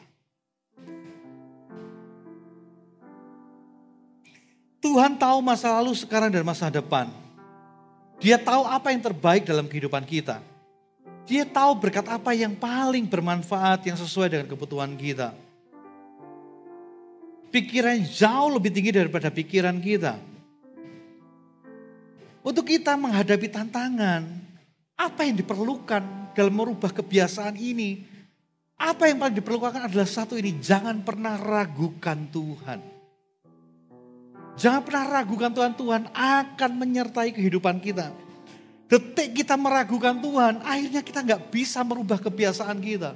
Tuhan tahu masa lalu, sekarang, dan masa depan. Dia tahu apa yang terbaik dalam kehidupan kita. Dia tahu berkat apa yang paling bermanfaat, yang sesuai dengan kebutuhan kita. Pikiran jauh lebih tinggi daripada pikiran kita. Untuk kita menghadapi tantangan, apa yang diperlukan dalam merubah kebiasaan ini? Apa yang paling diperlukan adalah satu ini, jangan pernah ragukan Tuhan. Jangan pernah ragukan Tuhan, Tuhan akan menyertai kehidupan kita. Detik kita meragukan Tuhan, akhirnya kita gak bisa merubah kebiasaan kita.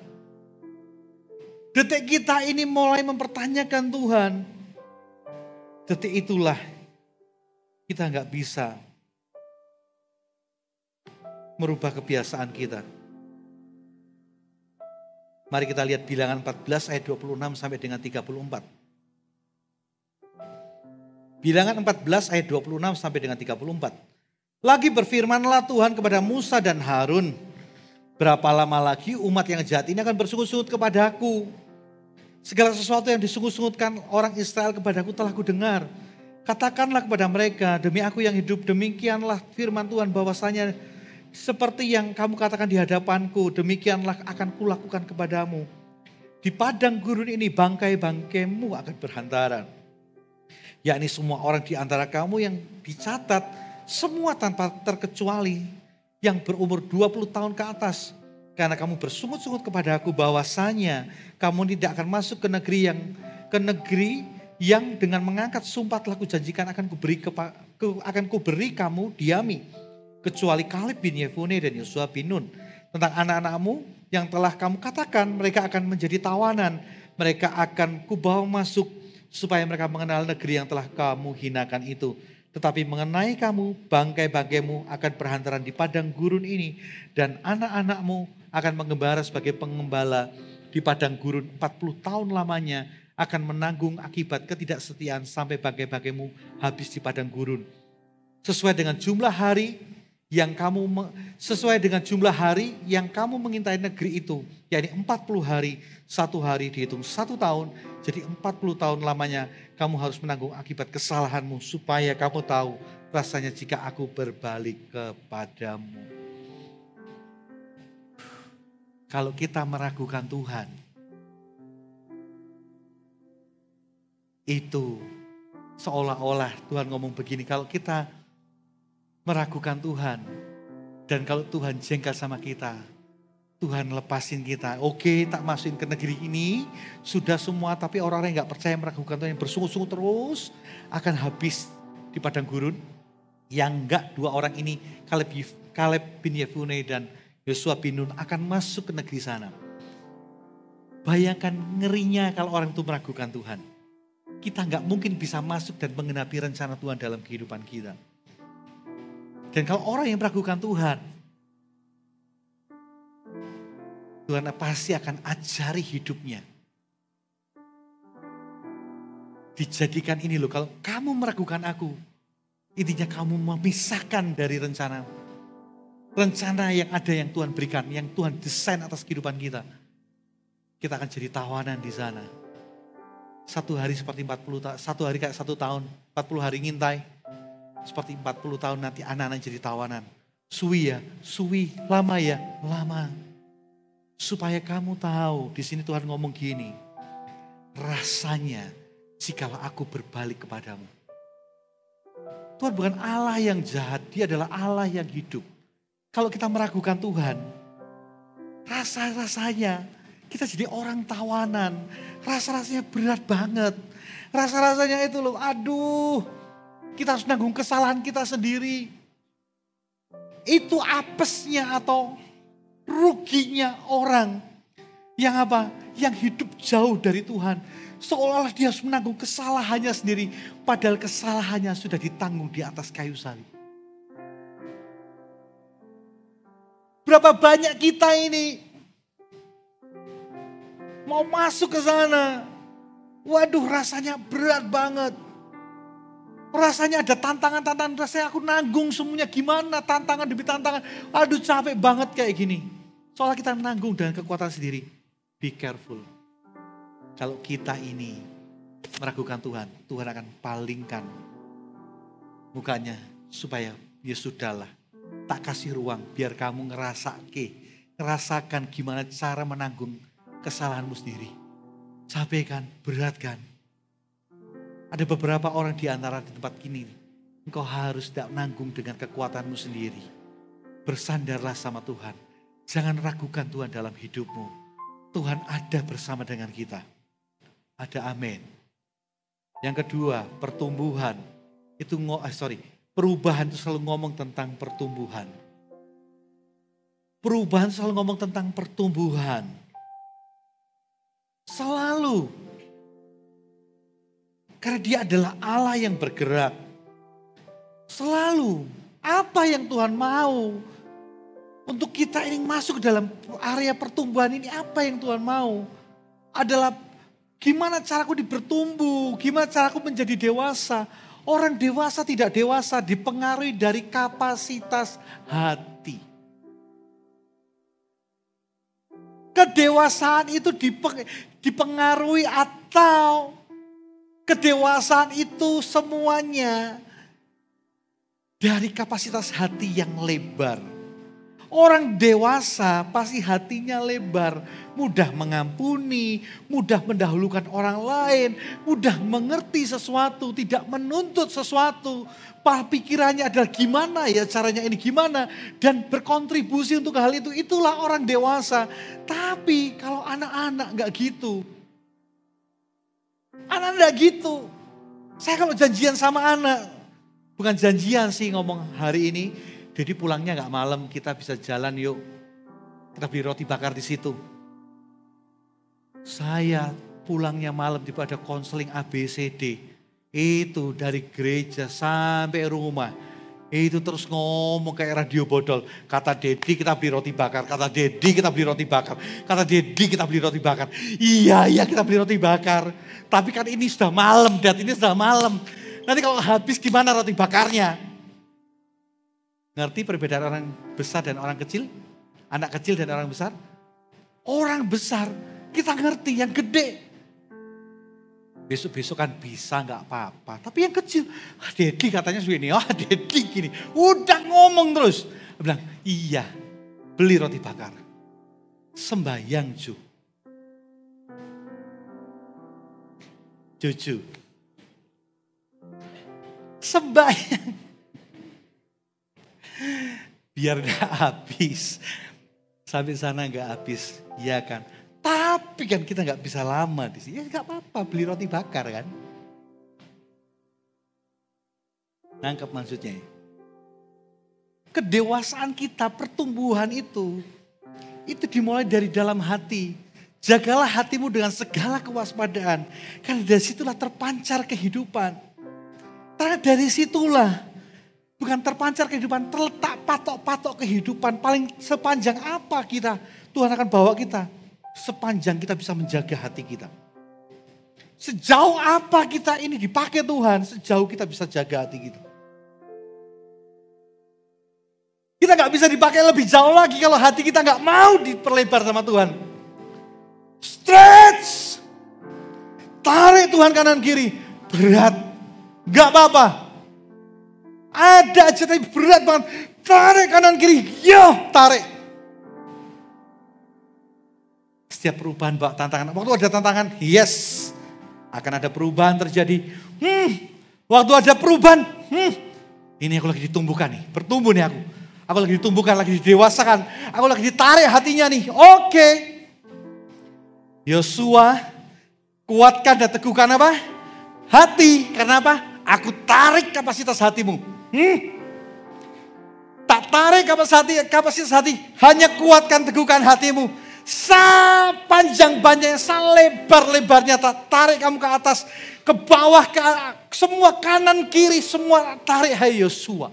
Detik kita ini mulai mempertanyakan Tuhan, detik itulah kita gak bisa merubah kebiasaan kita. Mari kita lihat Bilangan 14 ayat 26 sampai dengan 34. Bilangan 14 ayat 26 sampai dengan 34. Lagi berfirmanlah Tuhan kepada Musa dan Harun. Berapa lama lagi umat yang jahat ini akan bersungut-sungut kepadaku. Segala sesuatu yang disungut-sungutkan orang Israel kepadaku telah kudengar. Katakanlah kepada mereka, demi aku yang hidup, demikianlah firman Tuhan bahwasanya seperti yang kamu katakan di hadapanku, demikianlah akan kulakukan kepadamu. Di padang gurun ini bangkai-bangkaimu akan berhantaran. Yakni semua orang di antara kamu yang dicatat, semua tanpa terkecuali, yang berumur 20 tahun ke atas. Karena kamu bersungut-sungut kepada aku bahwasanya kamu tidak akan masuk ke negeri yang dengan mengangkat sumpah telah kujanjikan akan kuberi kamu diami. Kecuali Kaleb bin Yefune dan Yosua bin Nun. Tentang anak-anakmu yang telah kamu katakan mereka akan menjadi tawanan. Mereka akan kubawa masuk supaya mereka mengenal negeri yang telah kamu hinakan itu. Tetapi mengenai kamu, bangkai-bangkaimu akan berhantaran di padang gurun ini. Dan anak-anakmu akan mengembara sebagai pengembala di padang gurun 40 tahun lamanya. Akan menanggung akibat ketidaksetiaan sampai bangkai-bangkaimu habis di padang gurun. Sesuai dengan jumlah hari yang kamu mengintai negeri itu, yakni 40 hari, 1 hari dihitung 1 tahun, jadi 40 tahun lamanya kamu harus menanggung akibat kesalahanmu supaya kamu tahu rasanya jika aku berbalik kepadamu. Kalau kita meragukan Tuhan, itu seolah-olah Tuhan ngomong begini, kalau kita meragukan Tuhan, dan kalau Tuhan jengkel sama kita, Tuhan lepasin kita. Oke, tak masukin ke negeri ini, sudah semua, tapi orang-orang yang gak percaya meragukan Tuhan, yang bersungut-sungut terus, akan habis di padang gurun. Yang enggak, 2 orang ini, Kaleb bin Yefune dan Yosua bin Nun akan masuk ke negeri sana. Bayangkan ngerinya kalau orang itu meragukan Tuhan. Kita gak mungkin bisa masuk dan menggenapi rencana Tuhan dalam kehidupan kita. Dan kalau orang yang meragukan Tuhan, Tuhan pasti akan ajari hidupnya. Dijadikan ini loh, kalau kamu meragukan aku, intinya kamu memisahkan dari rencana yang ada yang Tuhan berikan, yang Tuhan desain atas kehidupan kita. Kita akan jadi tawanan di sana. 1 hari seperti 1 hari kayak 1 tahun, 40 hari ngintai. Seperti 40 tahun nanti anak-anak jadi tawanan. Suwi ya, suwi, lama ya, lama. Supaya kamu tahu, di sini Tuhan ngomong gini, rasanya jikalau aku berbalik kepadamu. Tuhan bukan Allah yang jahat, Dia adalah Allah yang hidup. Kalau kita meragukan Tuhan, rasa-rasanya kita jadi orang tawanan. Rasa-rasanya berat banget. Rasa-rasanya itu loh, aduh, kita harus nanggung kesalahan kita sendiri. Itu apesnya atau ruginya orang yang apa? Yang hidup jauh dari Tuhan. Seolah-olah dia harus menanggung kesalahannya sendiri. Padahal kesalahannya sudah ditanggung di atas kayu salib. Berapa banyak kita ini mau masuk ke sana. Waduh, rasanya berat banget. Rasanya ada tantangan-tantangan, rasanya aku nanggung semuanya, gimana tantangan demi tantangan. Aduh, capek banget kayak gini. Soalnya kita menanggung dengan kekuatan sendiri. Be careful. Kalau kita ini meragukan Tuhan, Tuhan akan palingkan mukanya supaya ya sudahlah. Tak kasih ruang biar kamu ngerasakan gimana cara menanggung kesalahanmu sendiri. Capek kan, berat kan. Ada beberapa orang di antara di tempat ini, engkau harus tidak menanggung dengan kekuatanmu sendiri. Bersandarlah sama Tuhan. Jangan ragukan Tuhan dalam hidupmu. Tuhan ada bersama dengan kita. Ada amin. Yang kedua, pertumbuhan. Perubahan itu selalu ngomong tentang pertumbuhan. Perubahan selalu ngomong tentang pertumbuhan. Selalu. Karena Dia adalah Allah yang bergerak. Selalu. Apa yang Tuhan mau? Untuk kita ini masuk ke dalam area pertumbuhan ini, apa yang Tuhan mau? Adalah gimana caraku bertumbuh, gimana caraku menjadi dewasa. Orang dewasa tidak dewasa dipengaruhi dari kapasitas hati. Kedewasaan itu dipengaruhi atau kedewasaan itu semuanya dari kapasitas hati yang lebar. Orang dewasa pasti hatinya lebar, mudah mengampuni, mudah mendahulukan orang lain, mudah mengerti sesuatu, tidak menuntut sesuatu. Pikirannya adalah gimana ya caranya ini gimana, dan berkontribusi untuk hal itu. Itulah orang dewasa. Tapi kalau anak-anak gak gitu. Anak-anak gak gitu. Saya kalau janjian sama anak, bukan janjian sih ngomong hari ini, jadi pulangnya gak malam, kita bisa jalan yuk. Kita beli roti bakar di situ. Saya pulangnya malam daripada konseling ABCD. Itu dari gereja sampai rumah. Itu terus ngomong kayak radio bodol. Kata Dedi kita beli roti bakar. Kata Dedi kita beli roti bakar. Kata Dedi kita beli roti bakar. Iya kita beli roti bakar. Tapi kan ini sudah malam, Dad, ini sudah malam. Nanti kalau habis gimana roti bakarnya? Ngerti perbedaan orang besar dan orang kecil? Anak kecil dan orang besar? Orang besar kita ngerti, yang gede. Besok-besok kan bisa gak apa-apa. Tapi yang kecil, Dedi katanya segini, Dedi gini. Udah ngomong terus. Dia bilang, iya beli roti bakar. Sembayang Cucu. Sembayang. Biar gak habis. Sampai sana gak habis. Ya kan. Tapi kan kita gak bisa lama di sini. Ya gak apa-apa beli roti bakar kan. Nangkep maksudnya. Kedewasaan kita, pertumbuhan itu dimulai dari dalam hati. Jagalah hatimu dengan segala kewaspadaan. Karena dari situlah terpancar kehidupan. Karena dari situlah, bukan terpancar kehidupan, terletak patok-patok kehidupan. Paling sepanjang apa kita, Tuhan akan bawa kita. Sepanjang kita bisa menjaga hati kita. Sejauh apa kita ini dipakai Tuhan, sejauh kita bisa jaga hati kita. Kita gak bisa dipakai lebih jauh lagi kalau hati kita gak mau diperlebar sama Tuhan. Stretch. Tarik Tuhan kanan kiri. Berat. Gak apa-apa. Ada aja tapi berat banget. Tarik kanan kiri. Yo, tarik. Setiap perubahan bawa tantangan. Waktu ada tantangan, yes. Akan ada perubahan terjadi. Waktu ada perubahan, ini aku lagi ditumbuhkan nih. Bertumbuh nih aku. Aku lagi ditumbuhkan, lagi didewasakan. Aku lagi ditarik hatinya nih. Oke. Yosua, kuatkan dan teguhkan apa? Hati. Karena apa? Aku tarik kapasitas hatimu. Tak tarik kapasitas hati. Hanya kuatkan, teguhkan hatimu. Sepanjang-panjangnya, selebar-lebarnya. Tak tarik kamu ke atas, ke bawah, semua kanan kiri, semua tarik. Hai Yosua.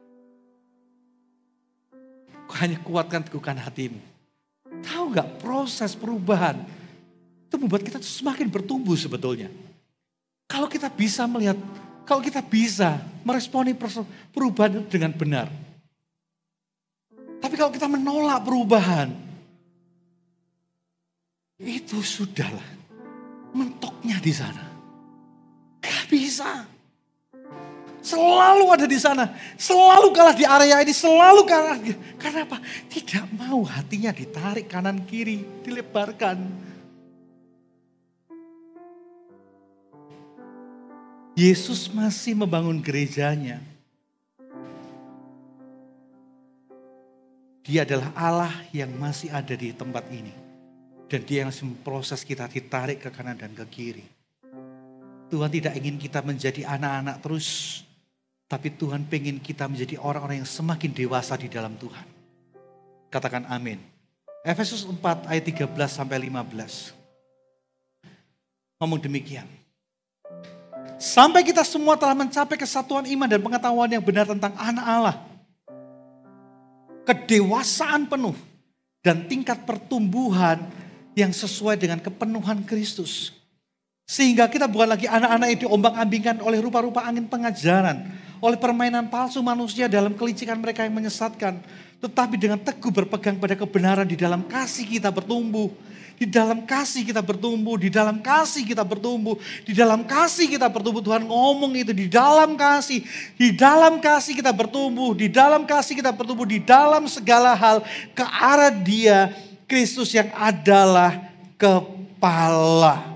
Hanya kuatkan, teguhkan hatimu. Tahu gak proses perubahan? Itu membuat kita semakin bertumbuh sebetulnya. Kalau kita bisa melihat, kalau kita bisa meresponi perubahan itu dengan benar. Tapi kalau kita menolak perubahan, itu sudahlah. Mentoknya di sana. Gak bisa. Selalu ada di sana. Selalu kalah di area ini. Selalu kalah. Karena apa? Tidak mau hatinya ditarik kanan kiri. Dilebarkan. Yesus masih membangun gerejanya. Dia adalah Allah yang masih ada di tempat ini. Dan dia yang memproses kita ditarik ke kanan dan ke kiri. Tuhan tidak ingin kita menjadi anak-anak terus. Tapi Tuhan pengen kita menjadi orang-orang yang semakin dewasa di dalam Tuhan. Katakan amin. Efesus 4 ayat 13 sampai 15. Ngomong demikian. Sampai kita semua telah mencapai kesatuan iman dan pengetahuan yang benar tentang anak Allah. Kedewasaan penuh dan tingkat pertumbuhan yang sesuai dengan kepenuhan Kristus. Sehingga kita bukan lagi anak-anak yang diombang-ambingkan oleh rupa-rupa angin pengajaran. Oleh permainan palsu manusia dalam kelicikan mereka yang menyesatkan. Tetapi dengan teguh berpegang pada kebenaran di dalam kasih kita bertumbuh. Di dalam kasih kita bertumbuh, di dalam kasih kita bertumbuh, di dalam kasih kita bertumbuh. Tuhan ngomong itu di dalam kasih kita bertumbuh, di dalam kasih kita bertumbuh, di dalam segala hal ke arah Dia, Kristus yang adalah kepala.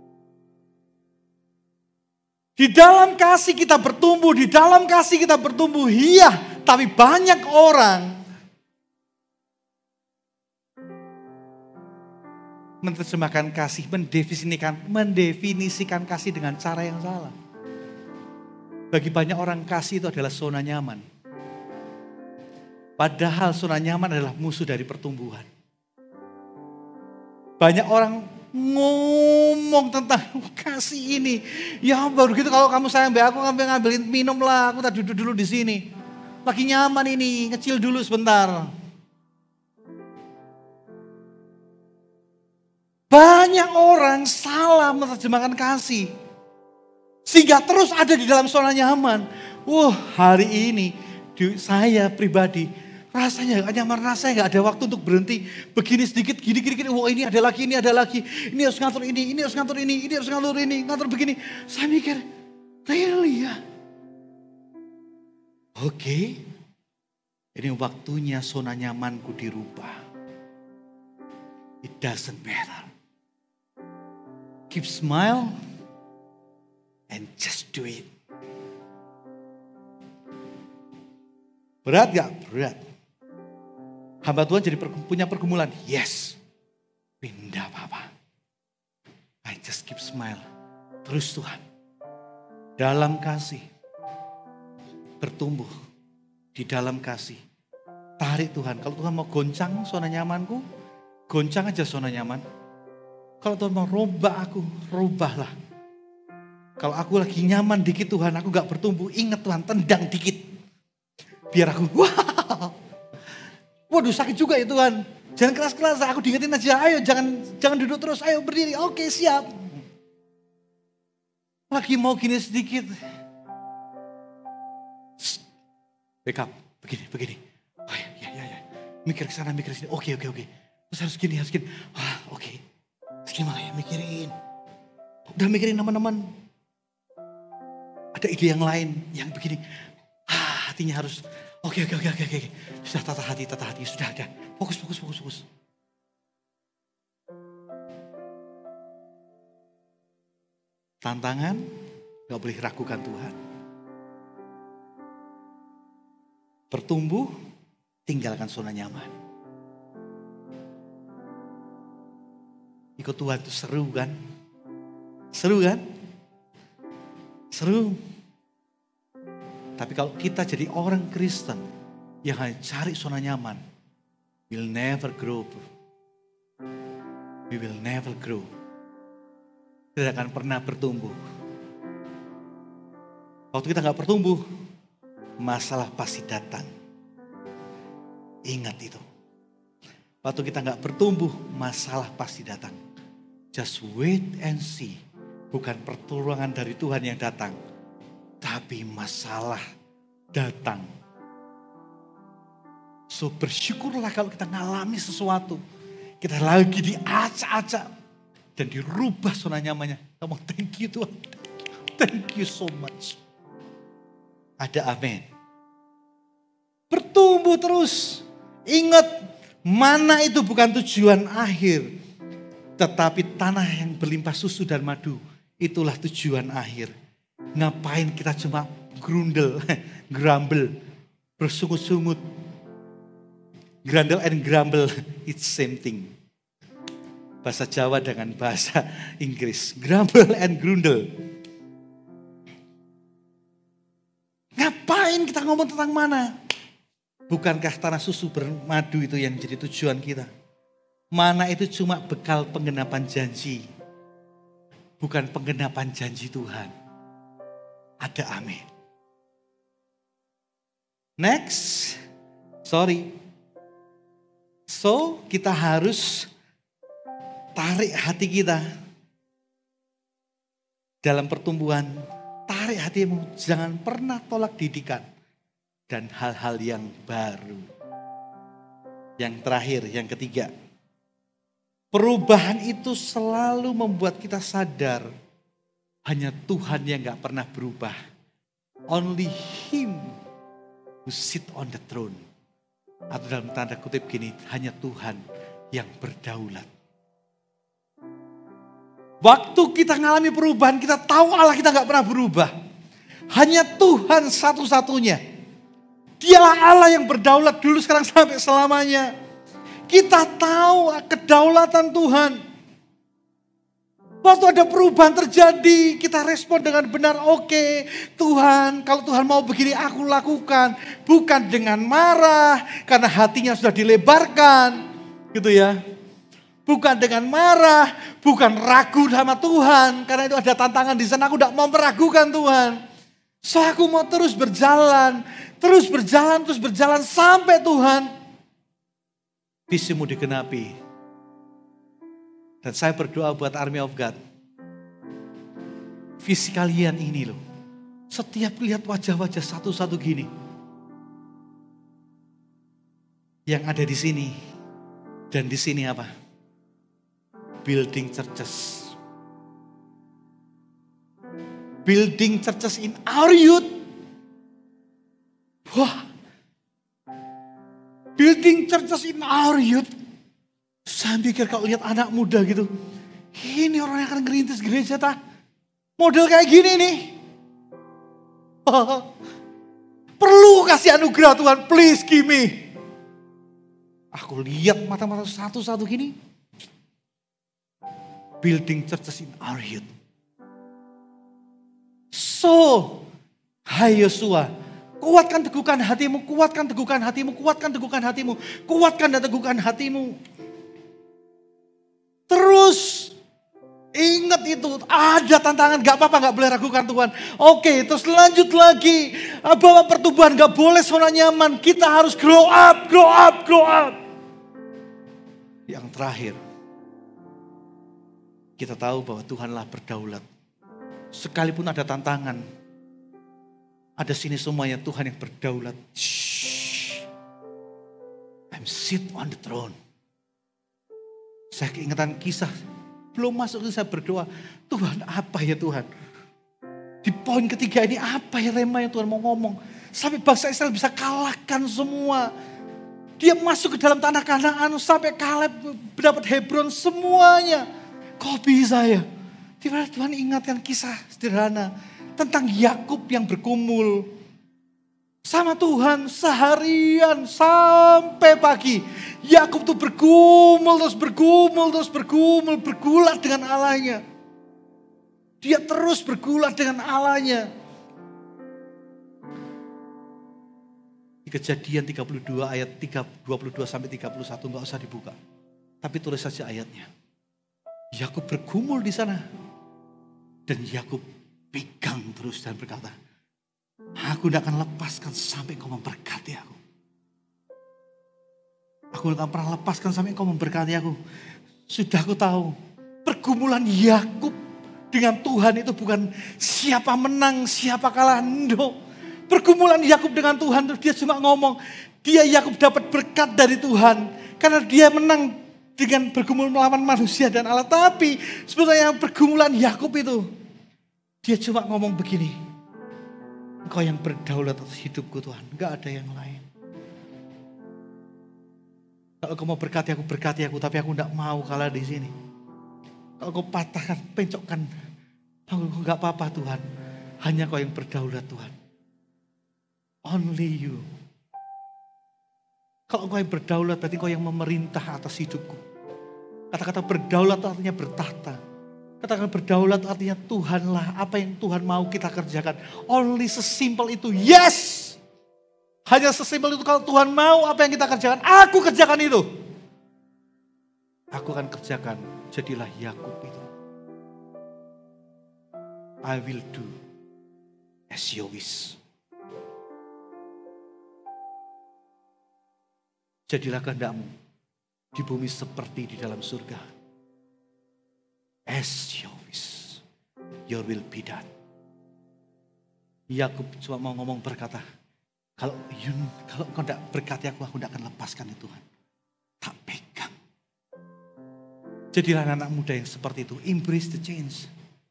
Di dalam kasih kita bertumbuh, di dalam kasih kita bertumbuh, iya, tapi banyak orang menerjemahkan kasih, mendefinisikan kasih dengan cara yang salah. Bagi banyak orang kasih itu adalah zona nyaman. Padahal zona nyaman adalah musuh dari pertumbuhan. Banyak orang ngomong tentang kasih ini. Ya baru gitu kalau kamu sayang aku ngambilin minum lah, aku tak duduk dulu di sini. Lagi nyaman ini, kecil dulu sebentar. Banyak orang salah menerjemahkan kasih. Sehingga terus ada di dalam zona nyaman. Hari ini saya pribadi rasanya gak nyaman, rasanya gak ada waktu untuk berhenti. Begini sedikit, gini. Ini ada lagi. Ini harus ngatur ini harus ngatur ini harus ngatur ini, ngatur begini. Saya mikir, really ya? Oke, ini waktunya zona nyamanku dirubah. It doesn't matter. Keep smile and just do it. Berat gak? Berat. Hamba Tuhan jadi punya pergumulan. Yes. Pindah apa-apa. I just keep smile. Terus Tuhan. Dalam kasih. Bertumbuh. Di dalam kasih. Tarik Tuhan. Kalau Tuhan mau goncang zona nyamanku. Goncang aja zona nyaman. Kalau Tuhan mau robah aku, robahlah. Kalau aku lagi nyaman dikit Tuhan, aku gak bertumbuh. Ingat Tuhan, tendang dikit. Biar aku, waduh sakit juga ya Tuhan. Jangan keras-keras, aku diingetin aja. Ayo jangan duduk terus, ayo berdiri. Oke siap. Lagi mau gini sedikit. Wake up, begini. Oh ya. Mikir ke sana, mikir ke sini. Oke. Terus harus gini. Oke. Gimana ya mikirin. Udah mikirin teman-teman. Ada ide yang lain yang begini. Hatinya harus oke. Sudah tata hati. Sudah ada. Fokus. Tantangan. Gak boleh ragukan Tuhan. Bertumbuh. Tinggalkan zona nyaman. Ikut Tuhan itu seru kan? Seru. Tapi kalau kita jadi orang Kristen yang hanya cari zona nyaman, we'll never grow. We will never grow. Tidak akan pernah bertumbuh. Waktu kita gak bertumbuh, masalah pasti datang. Ingat itu. Waktu kita gak bertumbuh, masalah pasti datang. Just wait and see. Bukan pertolongan dari Tuhan yang datang. Tapi masalah datang. So bersyukurlah kalau kita ngalami sesuatu. Kita lagi diacak-acak. Dan dirubah zona nyamannya. Ngomong thank you Tuhan. Thank you so much. Ada amin. Bertumbuh terus. Ingat. Mana itu bukan tujuan akhir. Tetapi tanah yang berlimpah susu dan madu. Itulah tujuan akhir. Ngapain kita cuma grumble, bersungut-sungut. Grandel and grumble, it's same thing. Bahasa Jawa dengan bahasa Inggris. Grumble and grundle. Ngapain kita ngomong tentang mana? Bukankah tanah susu bermadu itu yang jadi tujuan kita? Mana itu cuma bekal penggenapan janji. Bukan penggenapan janji Tuhan. Ada amin. Next. Sorry. So kita harus tarik hati kita. Dalam pertumbuhan. Tarik hatimu. Jangan pernah tolak didikan. Dan hal-hal yang baru. Yang terakhir, yang ketiga. Perubahan itu selalu membuat kita sadar hanya Tuhan yang gak pernah berubah. Only Him who sit on the throne. Atau dalam tanda kutip gini, hanya Tuhan yang berdaulat. Waktu kita mengalami perubahan, kita tahu Allah kita gak pernah berubah. Hanya Tuhan satu-satunya. Dialah Allah yang berdaulat dulu, sekarang, sampai selamanya. Kita tahu kedaulatan Tuhan. Waktu ada perubahan terjadi, kita respon dengan benar. Oke, Tuhan, kalau Tuhan mau begini aku lakukan. Bukan dengan marah, karena hatinya sudah dilebarkan. Gitu ya. Bukan dengan marah, bukan ragu sama Tuhan. Karena itu ada tantangan di sana, aku tidak mau meragukan Tuhan. So aku mau terus berjalan sampai Tuhan visimu digenapi. Dan saya berdoa buat Army of God. Visi kalian ini loh. Setiap lihat wajah-wajah satu-satu gini. Yang ada di sini. Dan di sini apa? Building churches. Building churches in our youth. Wah. Building churches in our youth. Saya pikir kalau lihat anak muda gitu. Ini orang yang akan ngerintis gereja ta. Model kayak gini nih. Perlu kasih anugerah Tuhan. Please give me. Aku lihat mata-mata satu-satu gini. Building churches in our youth. So, hai Yosua. Kuatkan teguhkan hatimu, kuatkan teguhkan hatimu, kuatkan teguhkan hatimu, kuatkan dan teguhkan hatimu. Terus ingat itu, ada tantangan, gak apa-apa, gak boleh ragukan Tuhan. Oke, terus lanjut lagi, bahwa pertumbuhan gak boleh zona nyaman, kita harus grow up. Yang terakhir, kita tahu bahwa Tuhanlah berdaulat. Sekalipun ada tantangan, ada sini semuanya Tuhan yang berdaulat. Shh. I'm sit on the throne. Saya keingetan kisah. Belum masuk itu saya berdoa. Tuhan apa ya Tuhan? Di poin ketiga ini apa ya rema yang Tuhan mau ngomong. Sampai bangsa Israel bisa kalahkan semua. Dia masuk ke dalam tanah Kanaan. Sampai Kaleb mendapat Hebron semuanya. Kok bisa ya? Tiba-tiba Tuhan ingatkan kisah sederhana. Tentang Yakub yang bergumul sama Tuhan seharian sampai pagi. Yakub tuh bergulat dengan Allahnya. Dia terus bergulat dengan Allahnya. Di Kejadian 32 ayat 22 sampai 31 nggak usah dibuka. Tapi tulis saja ayatnya. Yakub bergumul di sana. Dan Yakub pegang terus dan berkata, aku tidak akan lepaskan sampai engkau memberkati aku. Aku tidak akan pernah lepaskan sampai engkau memberkati aku. Sudah aku tahu, pergumulan Yakub dengan Tuhan itu bukan siapa menang, siapa kalah. No. Pergumulan Yakub dengan Tuhan, dia cuma ngomong, Yakub dapat berkat dari Tuhan. Karena dia menang dengan bergumul melawan manusia dan Allah. Tapi sebenarnya pergumulan Yakub itu, dia cuma ngomong begini, Engkau yang berdaulat atas hidupku Tuhan, gak ada yang lain. Kalau Engkau mau berkati aku, tapi aku gak mau kalah di sini. Kalau Engkau patahkan, pencokkan, aku gak apa-apa Tuhan. Hanya Engkau yang berdaulat Tuhan. Only you. Kalau Engkau yang berdaulat, berarti Engkau yang memerintah atas hidupku. Kata-kata berdaulat artinya bertahta. Katakan berdaulat artinya Tuhanlah, apa yang Tuhan mau kita kerjakan. Only sesimpel itu, yes. Hanya sesimpel itu, kalau Tuhan mau apa yang kita kerjakan, aku kerjakan itu. Aku akan kerjakan, jadilah Yakub itu. I will do as you wish. Jadilah kehendakmu di bumi seperti di dalam surga. As you wish, your will be done. Yakub cuma mau berkata, kalau engkau tidak berkati aku tidak akan lepaskan itu Tuhan. tak pegang. Jadilah anak muda yang seperti itu. Embrace the change.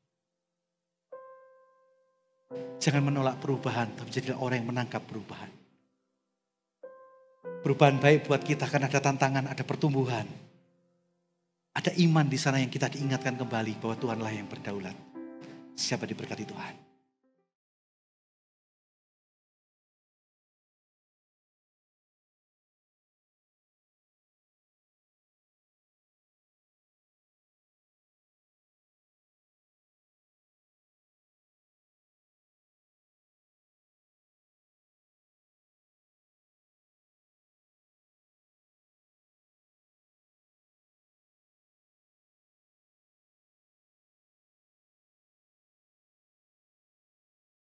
Jangan menolak perubahan, tapi jadilah orang yang menangkap perubahan. Perubahan baik buat kita karena ada tantangan, ada pertumbuhan. Ada iman di sana yang kita diingatkan kembali bahwa Tuhanlah yang berdaulat. Siapa diberkati Tuhan.